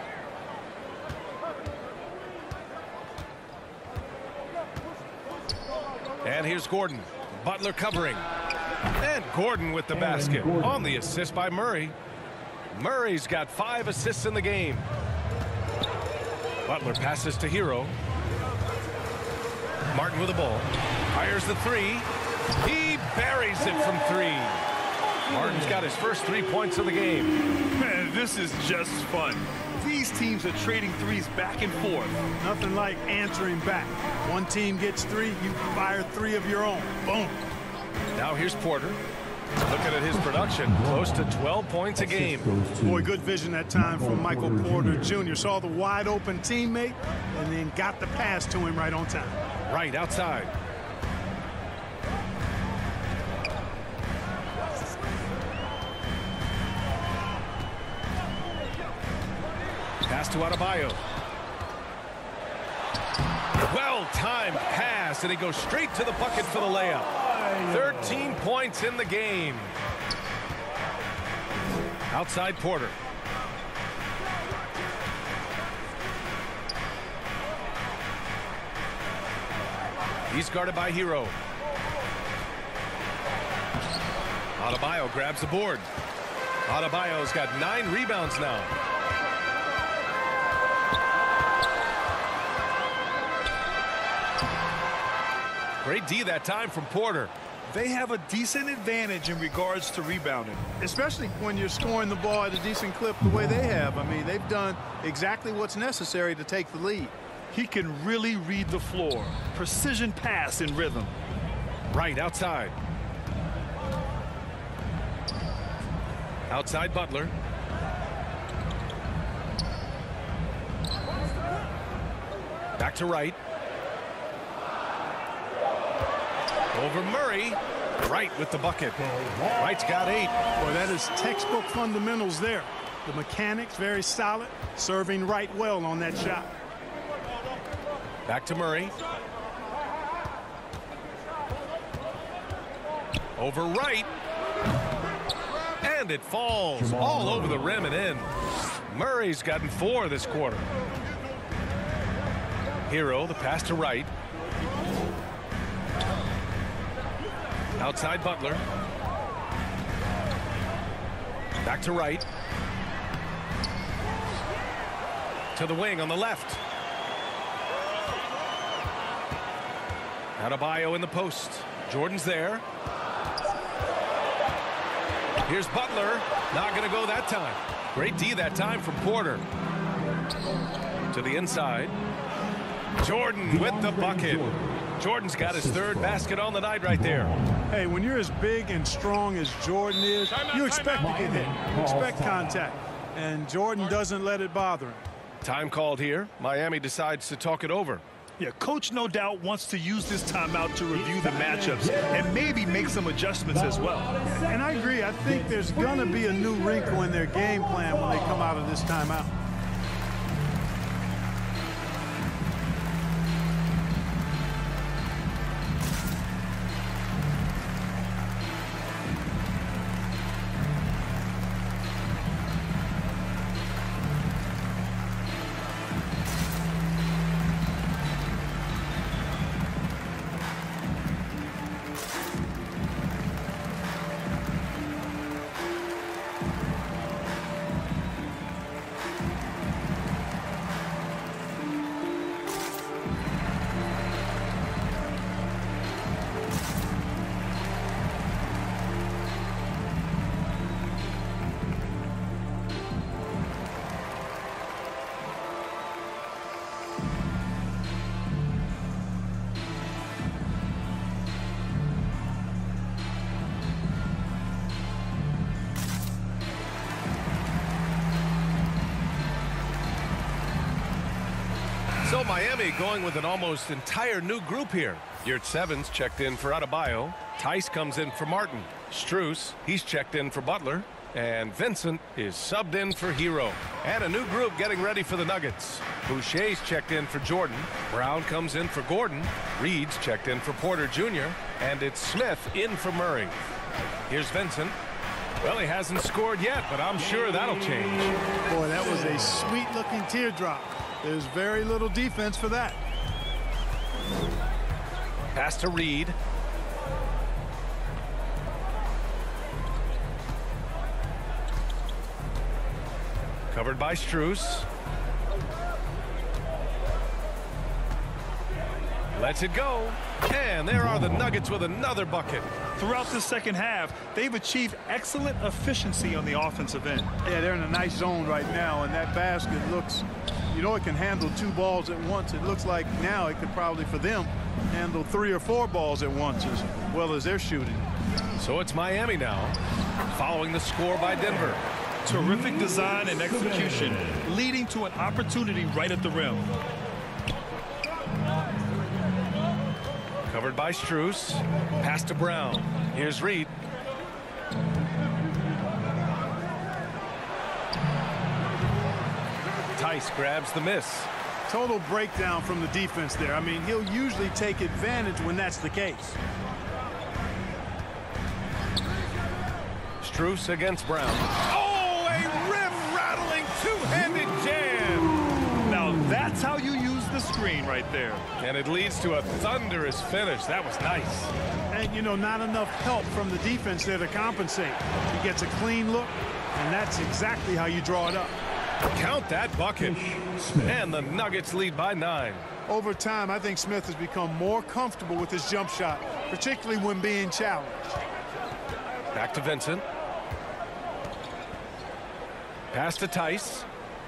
And here's Gordon. Butler covering. And Gordon with the basket on the assist by Murray. Murray's got 5 assists in the game. Butler passes to Hero. Martin with the ball. Fires the 3. He buries it from 3. Martin's got his first 3 points of the game. Man, this is just fun. These teams are trading threes back and forth. Nothing like answering back. One team gets 3, you fire 3 of your own. Boom. Now here's Porter. Looking at his production, close to 12 points a game. Boy, good vision that time from Michael Porter Jr. Saw the wide open teammate and then got the pass to him right on time. Right outside. Pass to Adebayo. Well-timed pass, and he goes straight to the bucket for the layup. 13 points in the game. Outside Porter. He's guarded by Hero. Adebayo grabs the board. Adebayo's got 9 rebounds now. Great D that time from Porter. They have a decent advantage in regards to rebounding. Especially when you're scoring the ball at a decent clip the way they have. I mean, they've done exactly what's necessary to take the lead. He can really read the floor. Precision pass in rhythm. Right outside. Outside Butler. Back to Wright. Over Murray. Wright with the bucket. Wright's got 8. Boy, that is textbook fundamentals there. The mechanics very solid. Serving Wright well on that shot. Back to Murray. Over Wright. And it falls all over the rim and in. Murray's gotten 4 this quarter. Hero, the pass to Wright. Outside Butler. Back to Wright. To the wing on the left. Adebayo in the post. Jordan's there. Here's Butler. Not going to go that time. Great D that time from Porter. To the inside. Jordan with the bucket. Jordan's got his 3rd basket on the night right there. Hey, when you're as big and strong as Jordan is, you expect to get hit. You expect contact. And Jordan doesn't let it bother him. Time called here. Miami decides to talk it over. Yeah, coach no doubt wants to use this timeout to review the matchups and maybe make some adjustments as well. And I agree. I think there's going to be a new wrinkle in their game plan when they come out of this timeout. So Miami going with an almost entire new group here. Yurt Evans checked in for Adebayo. Tice comes in for Martin. Strus, he's checked in for Butler. And Vincent is subbed in for Hero. And a new group getting ready for the Nuggets. Boucher's checked in for Jordan. Brown comes in for Gordon. Reed's checked in for Porter Jr. And it's Smith in for Murray. Here's Vincent. Well, he hasn't scored yet, but I'm sure that'll change. Boy, that was a sweet-looking teardrop. There's very little defense for that. Pass to Reed. Covered by Strus. Lets it go. And there are the Nuggets with another bucket. Throughout the second half, they've achieved excellent efficiency on the offensive end. Yeah, they're in a nice zone right now, and that basket looks, you know, it can handle 2 balls at once. It looks like now it could probably, for them, handle 3 or 4 balls at once as well as they're shooting. So it's Miami now, following the score by Denver. Terrific design and execution, leading to an opportunity right at the rim. Covered by Strus. Pass to Brown. Here's Reed. Tice grabs the miss. Total breakdown from the defense there. I mean, he'll usually take advantage when that's the case. Strus against Brown. Oh, a rim-rattling two-handed jam. Now that's how you use the screen right there. And it leads to a thunderous finish. That was nice. And, you know, not enough help from the defense there to compensate. He gets a clean look, and that's exactly how you draw it up. Count that bucket. And the Nuggets lead by 9. Over time, I think Smith has become more comfortable with his jump shot, particularly when being challenged. Back to Vincent. Pass to Tice.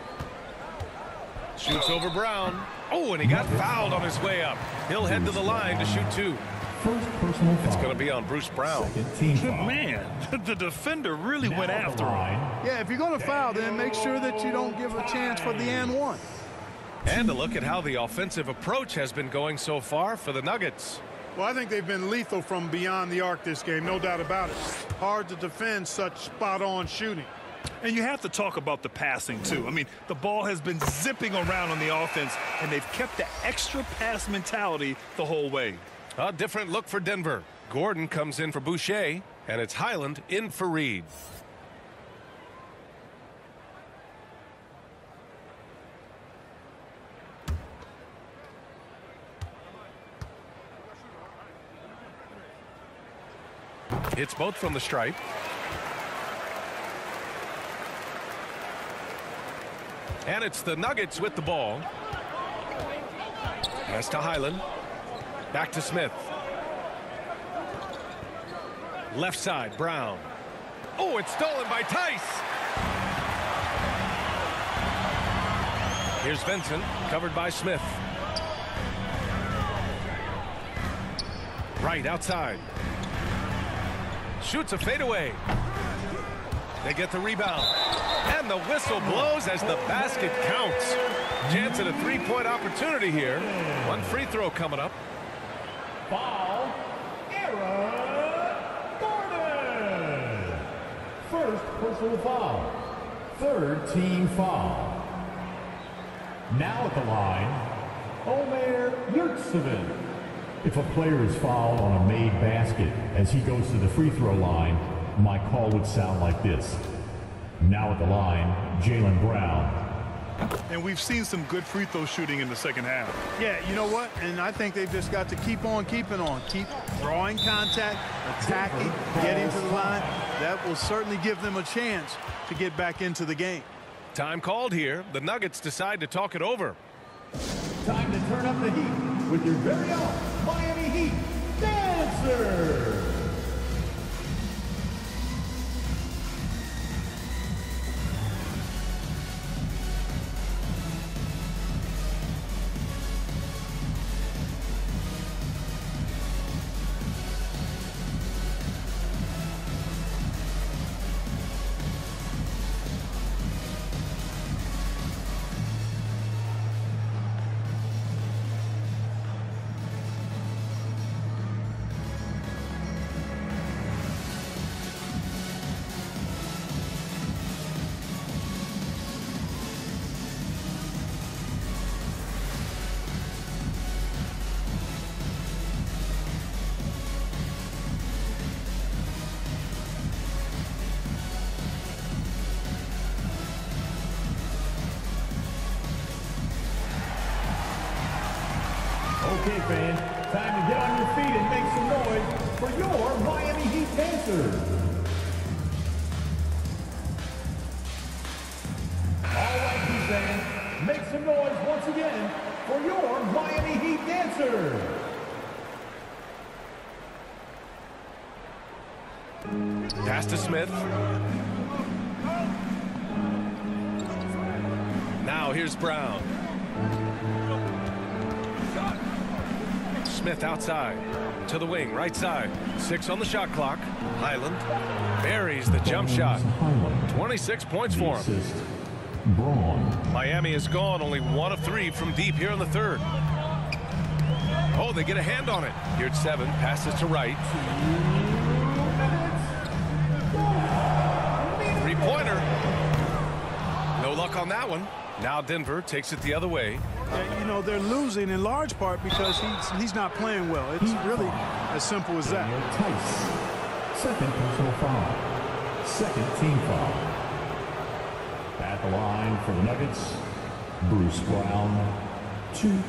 Shoots over Brown. Oh, and he got fouled on his way up. He'll head to the line to shoot 2. First personal foul. It's going to be on Bruce Brown. Second team foul. Man, the defender really went after him. Yeah, if you're going to foul, then make sure that you don't give a chance for the and one. And a look at how the offensive approach has been going so far for the Nuggets. Well, I think they've been lethal from beyond the arc this game, no doubt about it. Hard to defend such spot-on shooting. And you have to talk about the passing, too. I mean, the ball has been zipping around on the offense, and they've kept the extra pass mentality the whole way. A different look for Denver. Gordon comes in for Boucher, and it's Highland in for Reed. Hits both from the stripe. And it's the Nuggets with the ball. Pass to Highland. Back to Smith. Left side, Brown. Oh, it's stolen by Tice. Here's Vincent, covered by Smith. Right outside. Shoots a fadeaway. They get the rebound. And the whistle blows as the basket counts. Chance at a three-point opportunity here. One free throw coming up. Foul, Aaron Gordon. First personal foul. Third team foul. Now at the line, Omer Yurtseven. If a player is fouled on a made basket as he goes to the free throw line, my call would sound like this. Now at the line, Jaylen Brown. And we've seen some good free throw shooting in the second half. Yeah, you know what? And I think they've just got to keep on keeping on. Keep drawing contact, attacking, getting to the line. That will certainly give them a chance to get back into the game. Time called here. The Nuggets decide to talk it over. Time to turn up the heat with your very own Miami Heat dancer. Okay, fans, time to get on your feet and make some noise for your Miami Heat dancers. All right, Heat fans, make some noise once again for your Miami Heat dancers. Pass to Smith. Now here's Brown. Smith outside. to the wing, right side. 6 on the shot clock. Highland buries the jump shot. 26 points for him. Miami is gone, only 1 of 3 from deep here in the third. Oh, they get a hand on it. Here's 7, passes to Wright. 3-pointer. No luck on that one. Now Denver takes it the other way. Yeah, you know, they're losing in large part because he's not playing well. It's really as simple as that. Tice, second personal foul. Second team foul. At the line for the Nuggets, Bruce Brown, 2.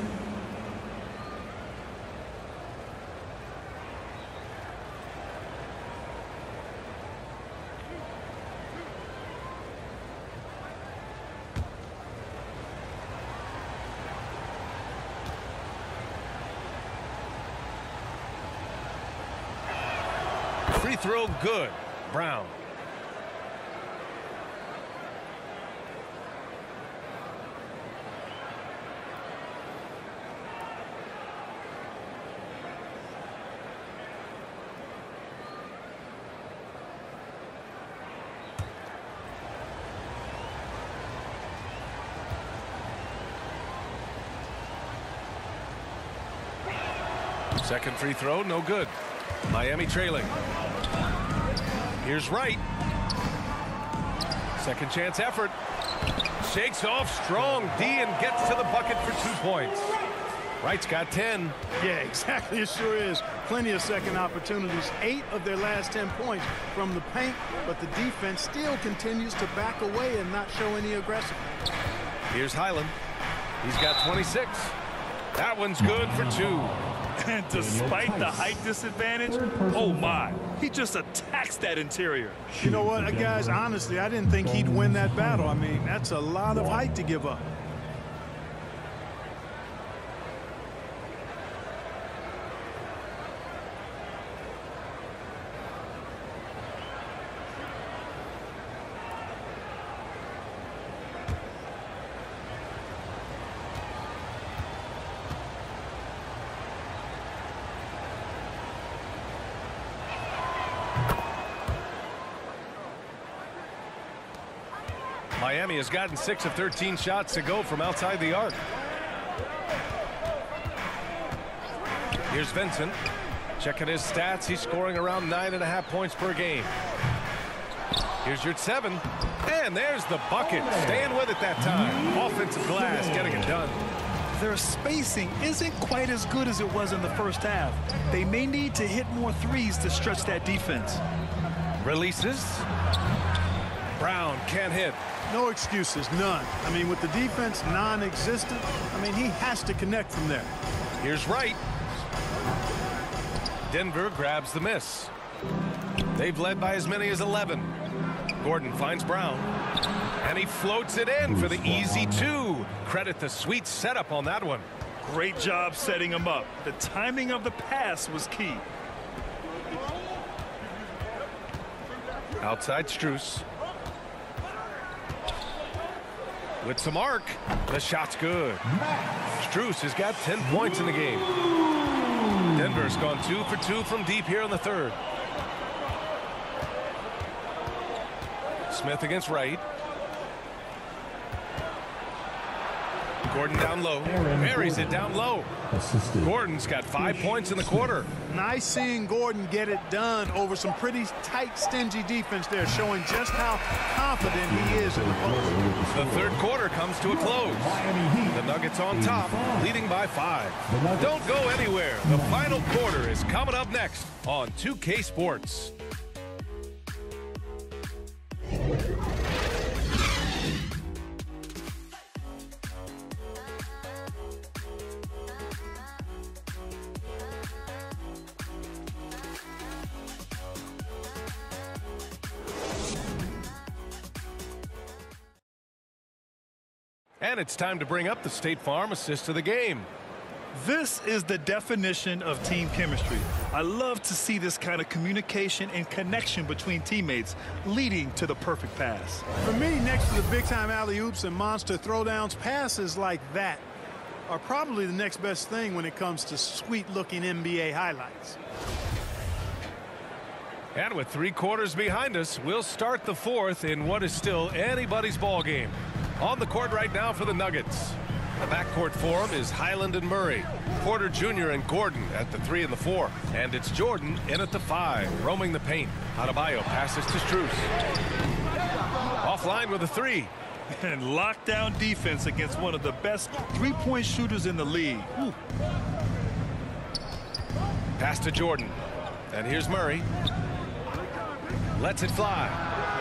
Free throw good. Brown. Second free throw, no good. Miami trailing. Here's Wright. Second chance effort. Shakes off strong D and gets to the bucket for 2 points. Wright's got 10. Yeah, exactly. It sure is. Plenty of second opportunities. 8 of their last 10 points from the paint, but the defense still continues to back away and not show any aggression. Here's Highland. He's got 26. That one's good for 2. And despite the height disadvantage, oh my, he just attacks that interior. You know what, guys, honestly, I didn't think he'd win that battle. I mean, that's a lot of height to give up. Miami has gotten 6 of 13 shots to go from outside the arc. Here's Vincent. Checking his stats. He's scoring around 9.5 points per game. Here's your 7. And there's the bucket. Staying with it that time. Offensive glass getting it done. Their spacing isn't quite as good as it was in the first half. They may need to hit more threes to stretch that defense. Releases. Brown can't hit. No excuses, none. I mean, with the defense non-existent, I mean, he has to connect from there. Here's Wright. Denver grabs the miss. They've led by as many as 11. Gordon finds Brown. And he floats it in for the easy 2. Credit the sweet setup on that one. Great job setting him up. The timing of the pass was key. Outside Strus. With some arc, the shot's good. Strus has got 10 points in the game. Denver's gone 2 for 2 from deep here in the third. Smith against Wright. Gordon down low. Buries it down low. Gordon's got 5 points in the quarter. Nice seeing Gordon get it done over some pretty tight, stingy defense there, showing just how confident he is in the post. The third quarter comes to a close. The Nuggets on top, leading by 5. Don't go anywhere. The final quarter is coming up next on 2K Sports. And it's time to bring up the State Farm assist of the game. This is the definition of team chemistry. I love to see this kind of communication and connection between teammates leading to the perfect pass. For me, next to the big-time alley-oops and monster throwdowns, passes like that are probably the next best thing when it comes to sweet-looking NBA highlights. And with 3 quarters behind us, we'll start the 4th in what is still anybody's ball game. On the court right now for the Nuggets. The backcourt for him is Highland and Murray. Porter Jr. and Gordon at the 3 and the 4. And it's Jordan in at the 5, roaming the paint. Adebayo passes to Strus. Offline with a 3. And lockdown defense against one of the best three-point shooters in the league. Ooh. Pass to Jordan. And here's Murray. Lets it fly.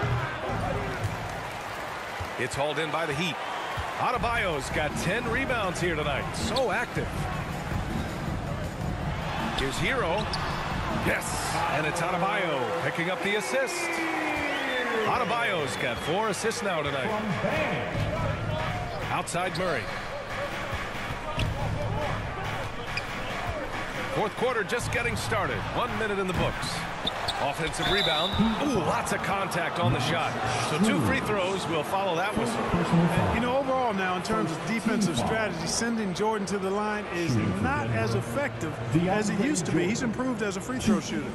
It's hauled in by the Heat. Adebayo's got 10 rebounds here tonight. So active. Here's Hero. Yes. And it's Adebayo picking up the assist. Adebayo's got 4 assists now tonight. Outside Murray. 4th quarter just getting started. 1 minute in the books. Offensive rebound. Ooh, lots of contact on the shot. So 2 free throws will follow that whistle. And, you know, overall now, in terms of defensive strategy, sending Jordan to the line is not as effective as it used to be. He's improved as a free throw shooter.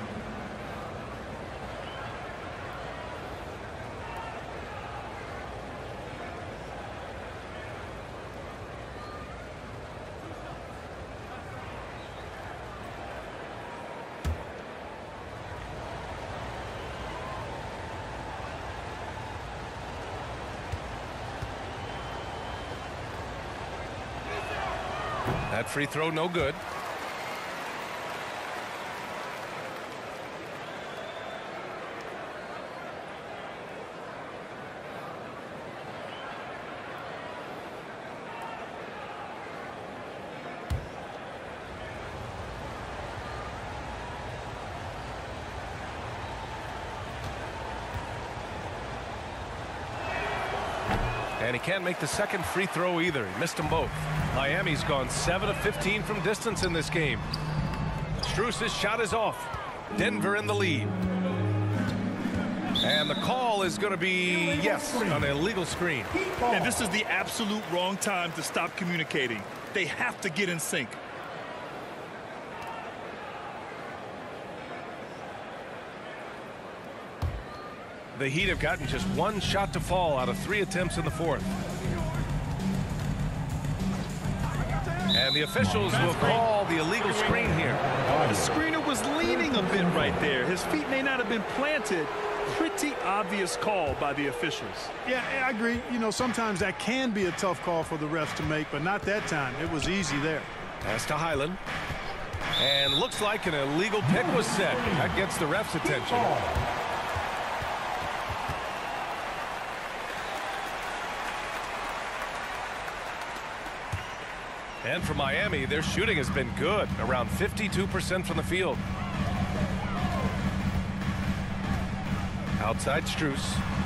That free throw no good. And he can't make the second free throw either. He missed them both. Miami's gone 7 of 15 from distance in this game. Strus's shot is off. Denver in the lead. And the call is going to be, yes, an illegal screen. And this is the absolute wrong time to stop communicating. They have to get in sync. The Heat have gotten just 1 shot to fall out of 3 attempts in the 4th. And the officials will call the illegal screen here. The screener was leaning a bit right there. His feet may not have been planted. Pretty obvious call by the officials. Yeah, I agree. You know, sometimes that can be a tough call for the refs to make, but not that time. It was easy there. Pass to Highland. And looks like an illegal pick was set. That gets the ref's attention. And for Miami, their shooting has been good, around 52% from the field. Outside Strus.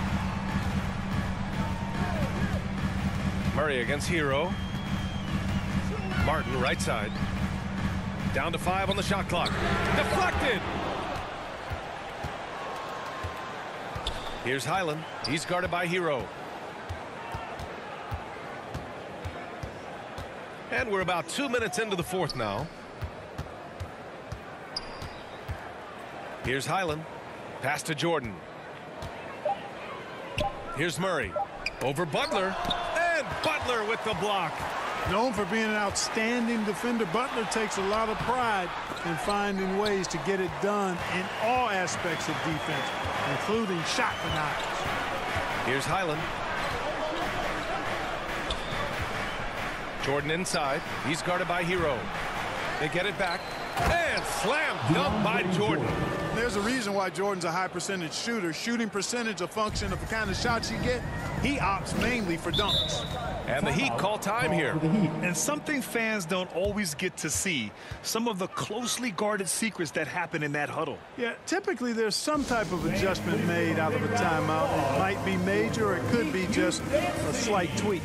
Murray against Hero. Martin right side. Down to 5 on the shot clock. Deflected! Here's Highland. He's guarded by Hero. And we're about 2 minutes into the 4th now. Here's Highland. Pass to Jordan. Here's Murray. Over Butler. And Butler with the block. Known for being an outstanding defender, Butler takes a lot of pride in finding ways to get it done in all aspects of defense, including shot denials. Here's Highland. Jordan inside. He's guarded by Hero. They get it back. And slam dunk by Jordan. There's a reason why Jordan's a high percentage shooter. Shooting percentage a function of the kind of shots you get. He opts mainly for dunks. And the Heat call time here. And something fans don't always get to see, some of the closely guarded secrets that happen in that huddle. Yeah, typically there's some type of adjustment made out of a timeout. It might be major or it could be just a slight tweak.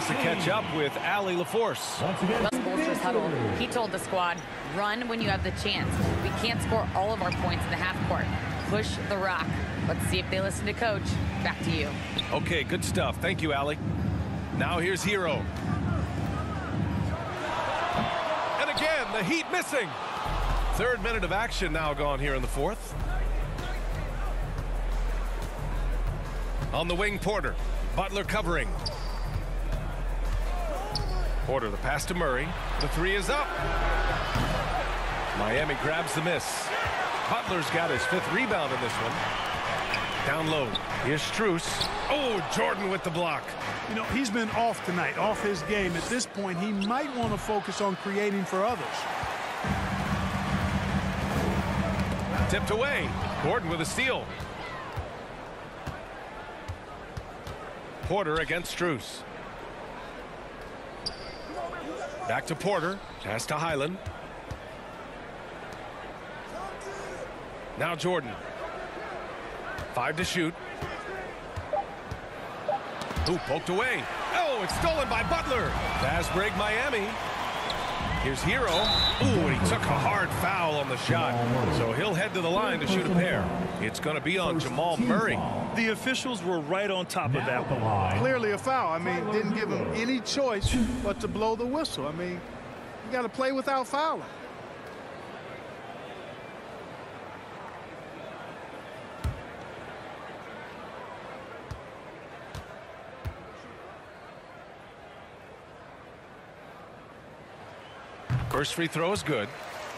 has to catch up with Allie LaForce. Once again, Spoelstra's huddle. He told the squad, run when you have the chance. We can't score all of our points in the half court. Push the rock. Let's see if they listen to coach. Back to you. Okay, good stuff. Thank you, Allie. Now here's Hero. And again, the Heat missing. 3rd minute of action now gone here in the 4th. On the wing, Porter. Butler covering. Porter, the pass to Murray. The 3 is up. Miami grabs the miss. Butler's got his 5th rebound in this one. Down low. Here's Strus. Oh, Jordan with the block. You know, he's been off tonight, off his game. At this point, he might want to focus on creating for others. Tipped away. Gordon with a steal. Porter against Strus. Back to Porter. Pass to Highland. Now Jordan. 5 to shoot. Ooh, poked away. Oh, it's stolen by Butler. Fast break Miami. Here's Hero. Ooh, and he took a hard foul on the shot. So he'll head to the line to shoot a pair. It's going to be on Jamal Murray. The officials were right on top of that one. Clearly a foul. I mean, didn't give him any choice but to blow the whistle. I mean, you got to play without fouling. First free throw is good.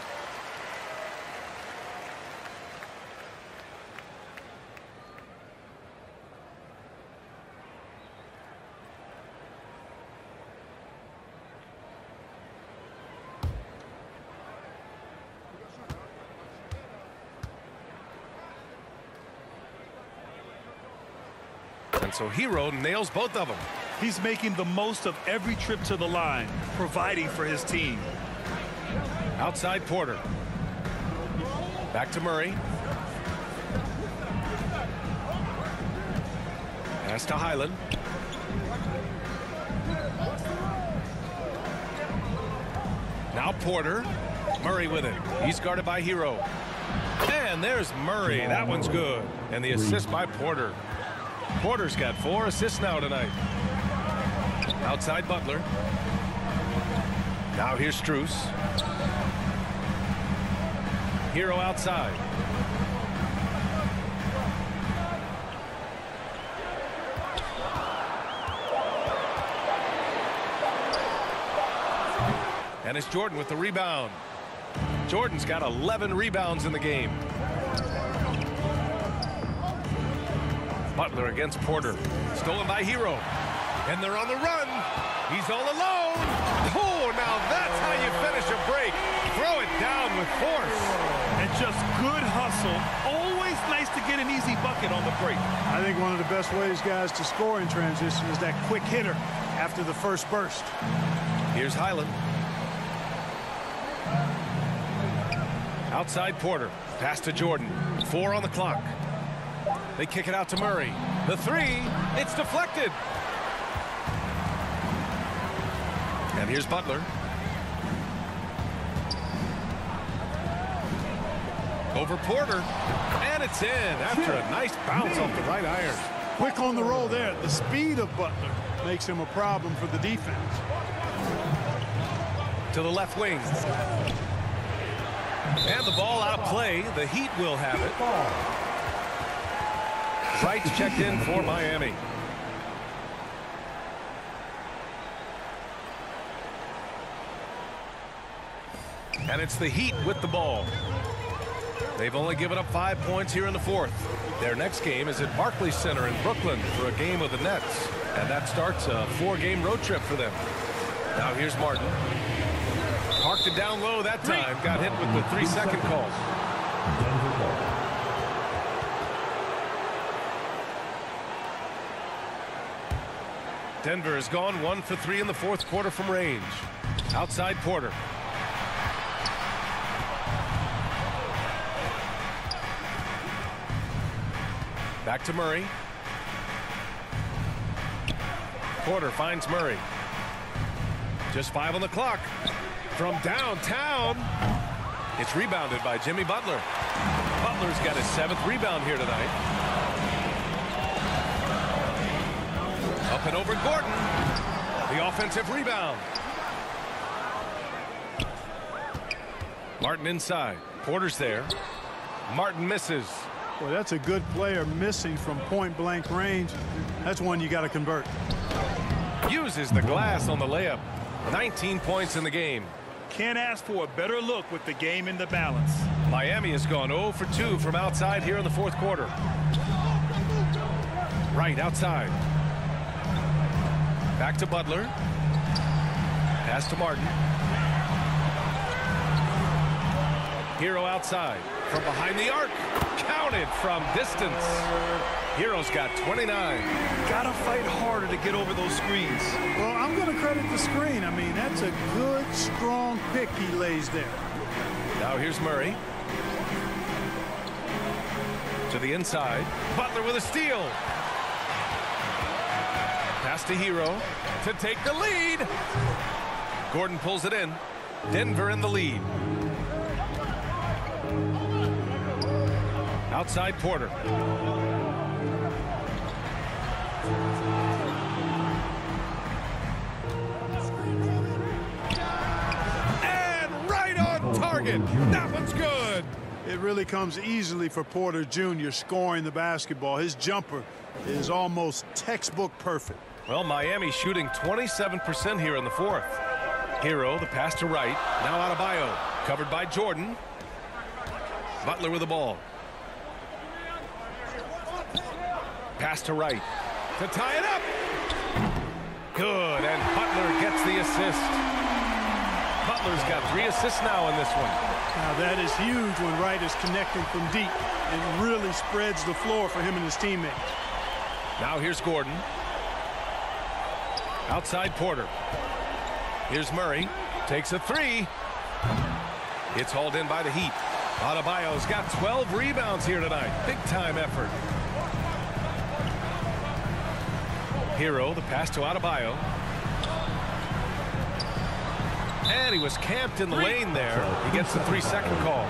And so Hero nails both of them. He's making the most of every trip to the line, providing for his team. Outside Porter. Back to Murray. Pass to Highland. Now Porter. Murray with it. He's guarded by Hero. And there's Murray. That one's good. And the assist by Porter. Porter's got 4 assists now tonight. Outside Butler. Now here's Strus. Hero outside. And it's Jordan with the rebound. Jordan's got 11 rebounds in the game. Butler against Porter. Stolen by Hero. And they're on the run. He's all alone. Oh, now that's how you finish a break. Throw it down with force. And just good hustle. Always nice to get an easy bucket on the break. I think one of the best ways, guys, to score in transition is that quick hitter after the first burst. Here's Highland. Outside Porter. Pass to Jordan. 4 on the clock. They kick it out to Murray. The 3. It's deflected. And here's Butler. Over Porter. And it's in after a nice bounce off the right iron. Quick on the roll there. The speed of Butler makes him a problem for the defense. To the left wing. And the ball out of play. The Heat will have it. Wright's checked in for Miami. And it's the Heat with the ball. They've only given up 5 points here in the 4th. Their next game is at Barclays Center in Brooklyn for a game with the Nets. And that starts a 4-game road trip for them. Now here's Martin. Parked it down low that time. Got hit with the 3-second call. Denver has gone 1 for 3 in the 4th quarter from range. Outside Porter. Back to Murray. Porter finds Murray. Just 5 on the clock. From downtown. It's rebounded by Jimmy Butler. Butler's got his 7th rebound here tonight. Up and over Gordon. The offensive rebound. Martin inside. Porter's there. Martin misses. Well, that's a good player missing from point-blank range. That's one you got to convert. Uses the glass on the layup. 19 points in the game. Can't ask for a better look with the game in the balance. Miami has gone 0 for 2 from outside here in the 4th quarter. Right outside. Back to Butler. Pass to Martin. Hero outside. From behind the arc. Counted from distance. Hero's got 29. Gotta fight harder to get over those screens. Well, I'm going to credit the screen. I mean, that's a good, strong pick he lays there. Now here's Murray. To the inside. Butler with a steal. Pass to Hero to take the lead. Gordon pulls it in. Denver in the lead. Outside Porter. And right on target. That one's good. It really comes easily for Porter Jr. scoring the basketball. His jumper is almost textbook perfect. Well, Miami shooting 27% here in the 4th. Hero, the pass to right. Now Adebayo. Covered by Jordan. Butler with the ball. Pass to right. To tie it up. Good. And Butler gets the assist. Butler's got 3 assists now in this one. Now that is huge when Wright is connecting from deep. It really spreads the floor for him and his teammates. Now here's Gordon. Outside Porter. Here's Murray. Takes a 3. It's hauled in by the Heat. Adebayo's got 12 rebounds here tonight. Big time effort. Hero, the pass to Adebayo. And he was camped in the lane there. He gets the 3-second call.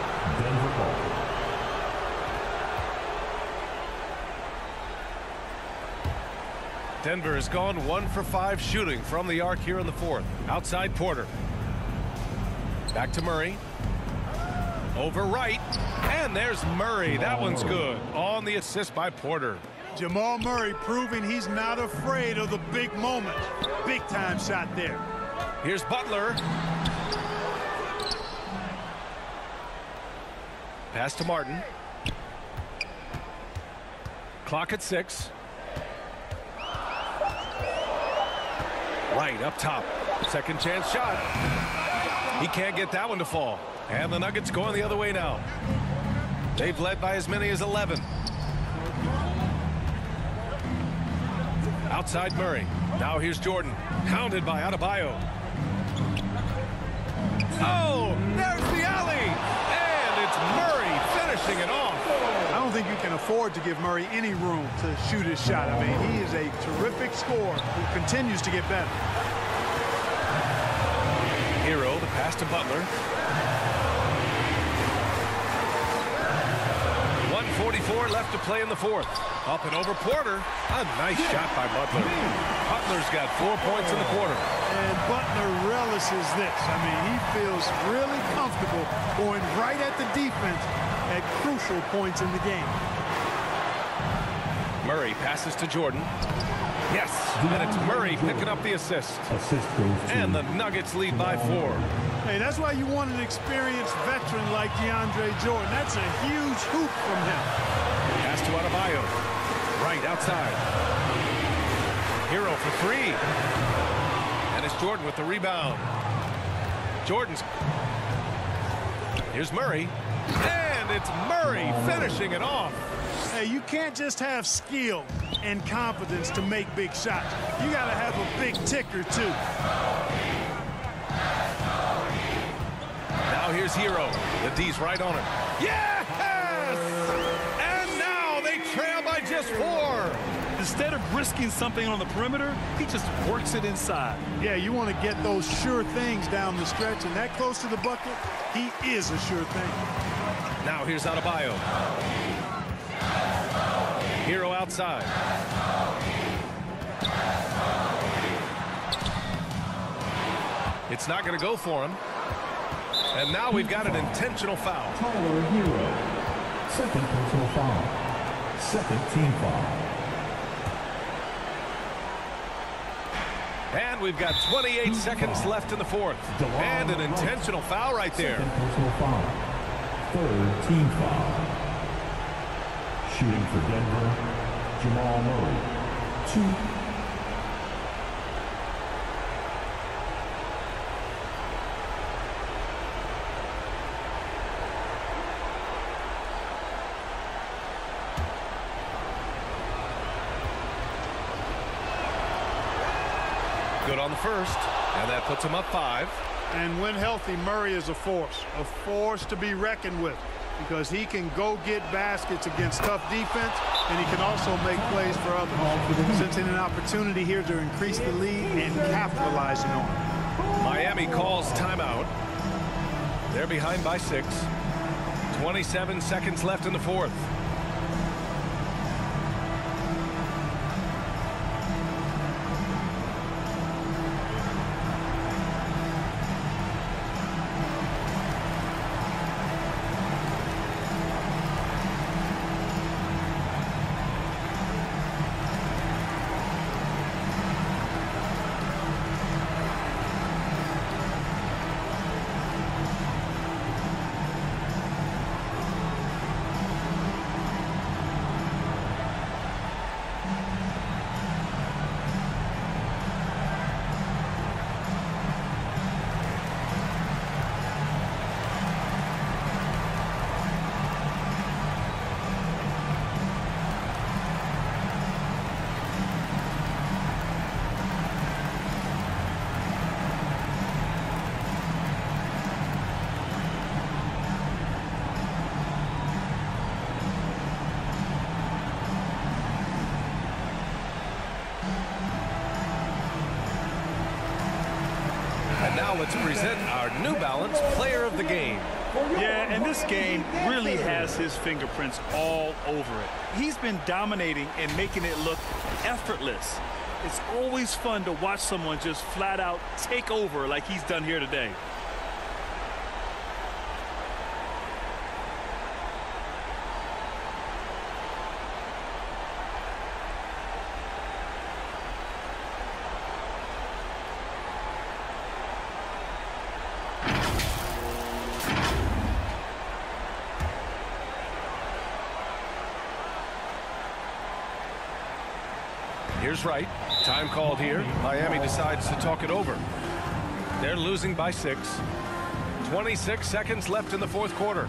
Denver has gone 1 for 5 shooting from the arc here in the 4th. Outside Porter. Back to Murray. Over right. And there's Murray. That one's good. On the assist by Porter. Jamal Murray proving he's not afraid of the big moment. Big time shot there. Here's Butler. Pass to Martin. Clock at 6. Right up top. Second chance shot. He can't get that one to fall. And the Nuggets going the other way now. They've led by as many as 11. Outside Murray. Now here's Jordan. Hounded by Adebayo. Oh, there's the alley. And it's Murray finishing it off. I don't think you can afford to give Murray any room to shoot his shot. I mean, he is a terrific scorer who continues to get better. Hero, the pass to Butler. 1:44 left to play in the 4th. Up and over Porter. A nice shot by Butler. Butler's got 4 points in the quarter. And Butler relishes this. I mean, he feels really comfortable going right at the defense at crucial points in the game. Murray passes to Jordan. Yes, and it's Murray picking up the assist. And the Nuggets lead by 4. Hey, that's why you want an experienced veteran like DeAndre Jordan. That's a huge hoop from him. Pass to Adebayo. Right outside. Hero for 3. And it's Jordan with the rebound. Jordan's. Here's Murray. And it's Murray finishing it off. Hey, you can't just have skill and confidence to make big shots. You got to have a big ticker, too. Now here's Hero. The D's right on him. Yes! And now they trail by just 4. instead of risking something on the perimeter, he just works it inside. Yeah, you want to get those sure things down the stretch, and that close to the bucket, he is a sure thing. Now here's Adebayo. Hero outside. It's not going to go for him. And now we've got an intentional foul. Tyler Hero. Second personal foul. Second team foul. And we've got 28 seconds left in the fourth. And an intentional foul right there. Second personal foul. Third team foul. Shooting for Denver, Jamal Murray. 2. Good on the first, and that puts him up 5. And when healthy, Murray is a force to be reckoned with, because he can go get baskets against tough defense, and he can also make plays for others. Sensing an opportunity here to increase the lead and capitalizing on it. Miami calls timeout. They're behind by 6. 27 seconds left in the fourth. Now let's present our New Balance Player of the Game. Yeah, and this game really has his fingerprints all over it. He's been dominating and making it look effortless. It's always fun to watch someone just flat out take over like he's done here today. Here's Wright. Time called here. Miami decides to talk it over. They're losing by 6. 26 seconds left in the fourth quarter.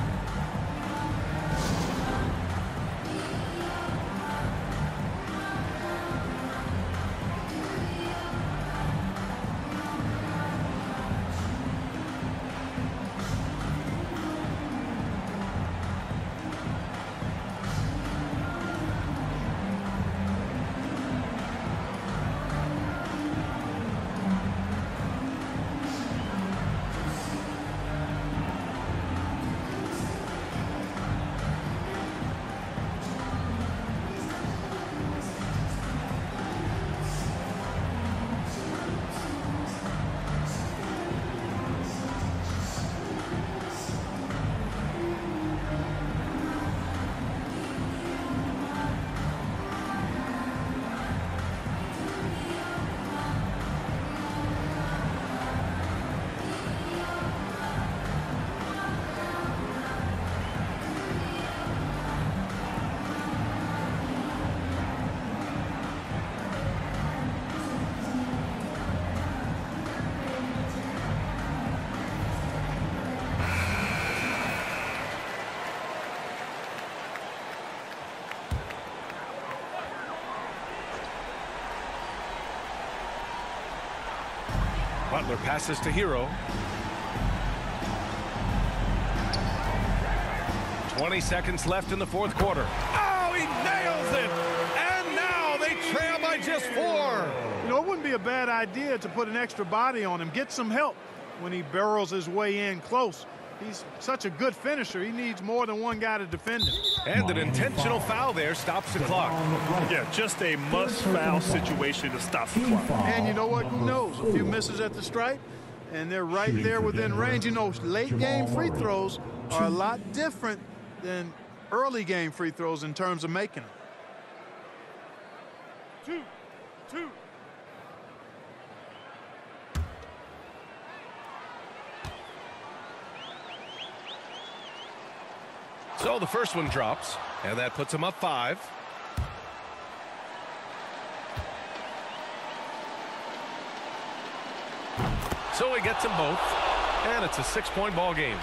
Butler passes to Hero. 20 seconds left in the fourth quarter. Oh, he nails it! And now a bad idea to put an extra body on him. Get some help when he barrels his way in close. He's such a good finisher. He needs more than one guy to defend him. And an intentional foul there stops the clock. Yeah, just a must-foul situation to stop the clock. And you know what? Who knows? A few misses at the stripe, and they're right there within range. You know, late game free throws are a lot different than early game free throws in terms of making them. 2-2. So the first one drops, and that puts him up 5. So he gets them both, and it's a 6-point ball game.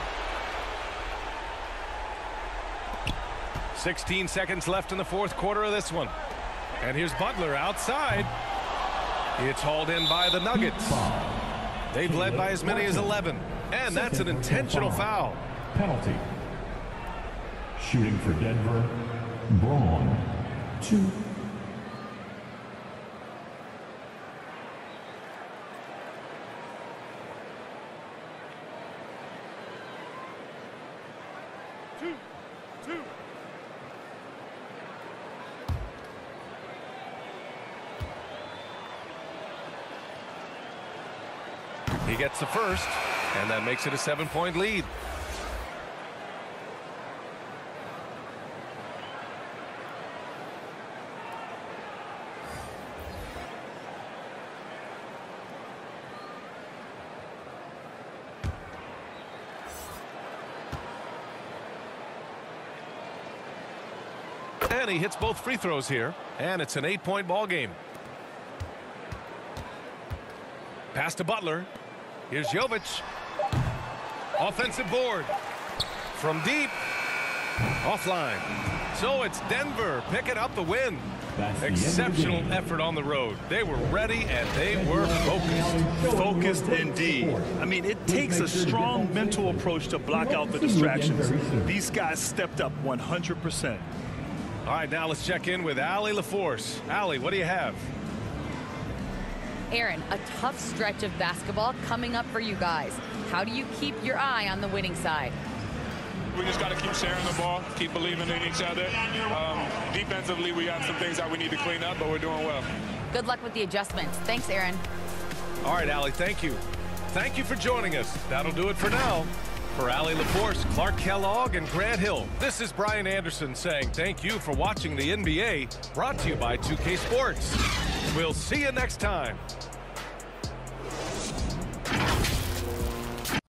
16 seconds left in the fourth quarter of this one. And here's Butler outside. It's hauled in by the Nuggets. They've led by as many as 11, and that's an intentional foul. Penalty. Shooting for Denver, Braun, 2. He gets the first, and that makes it a 7-point lead. And he hits both free throws here, and it's an 8-point ball game. Pass to Butler. Here's Jovic. Offensive board. From deep. Offline. So it's Denver picking up the win. Exceptional effort on the road. They were ready and they were focused. Focused indeed. I mean, it takes a strong mental approach to block out the distractions. These guys stepped up 100%. All right, now let's check in with Allie LaForce. Allie, what do you have? Aaron, a tough stretch of basketball coming up for you guys. How do you keep your eye on the winning side? We just got to keep sharing the ball, keep believing in each other. Defensively, we have some things that we need to clean up, but we're doing well. Good luck with the adjustments. Thanks, Aaron. All right, Allie, thank you. Thank you for joining us. That'll do it for now. For Allie LaForce, Clark Kellogg, and Grant Hill, this is Brian Anderson saying thank you for watching the NBA, brought to you by 2K Sports. We'll see you next time.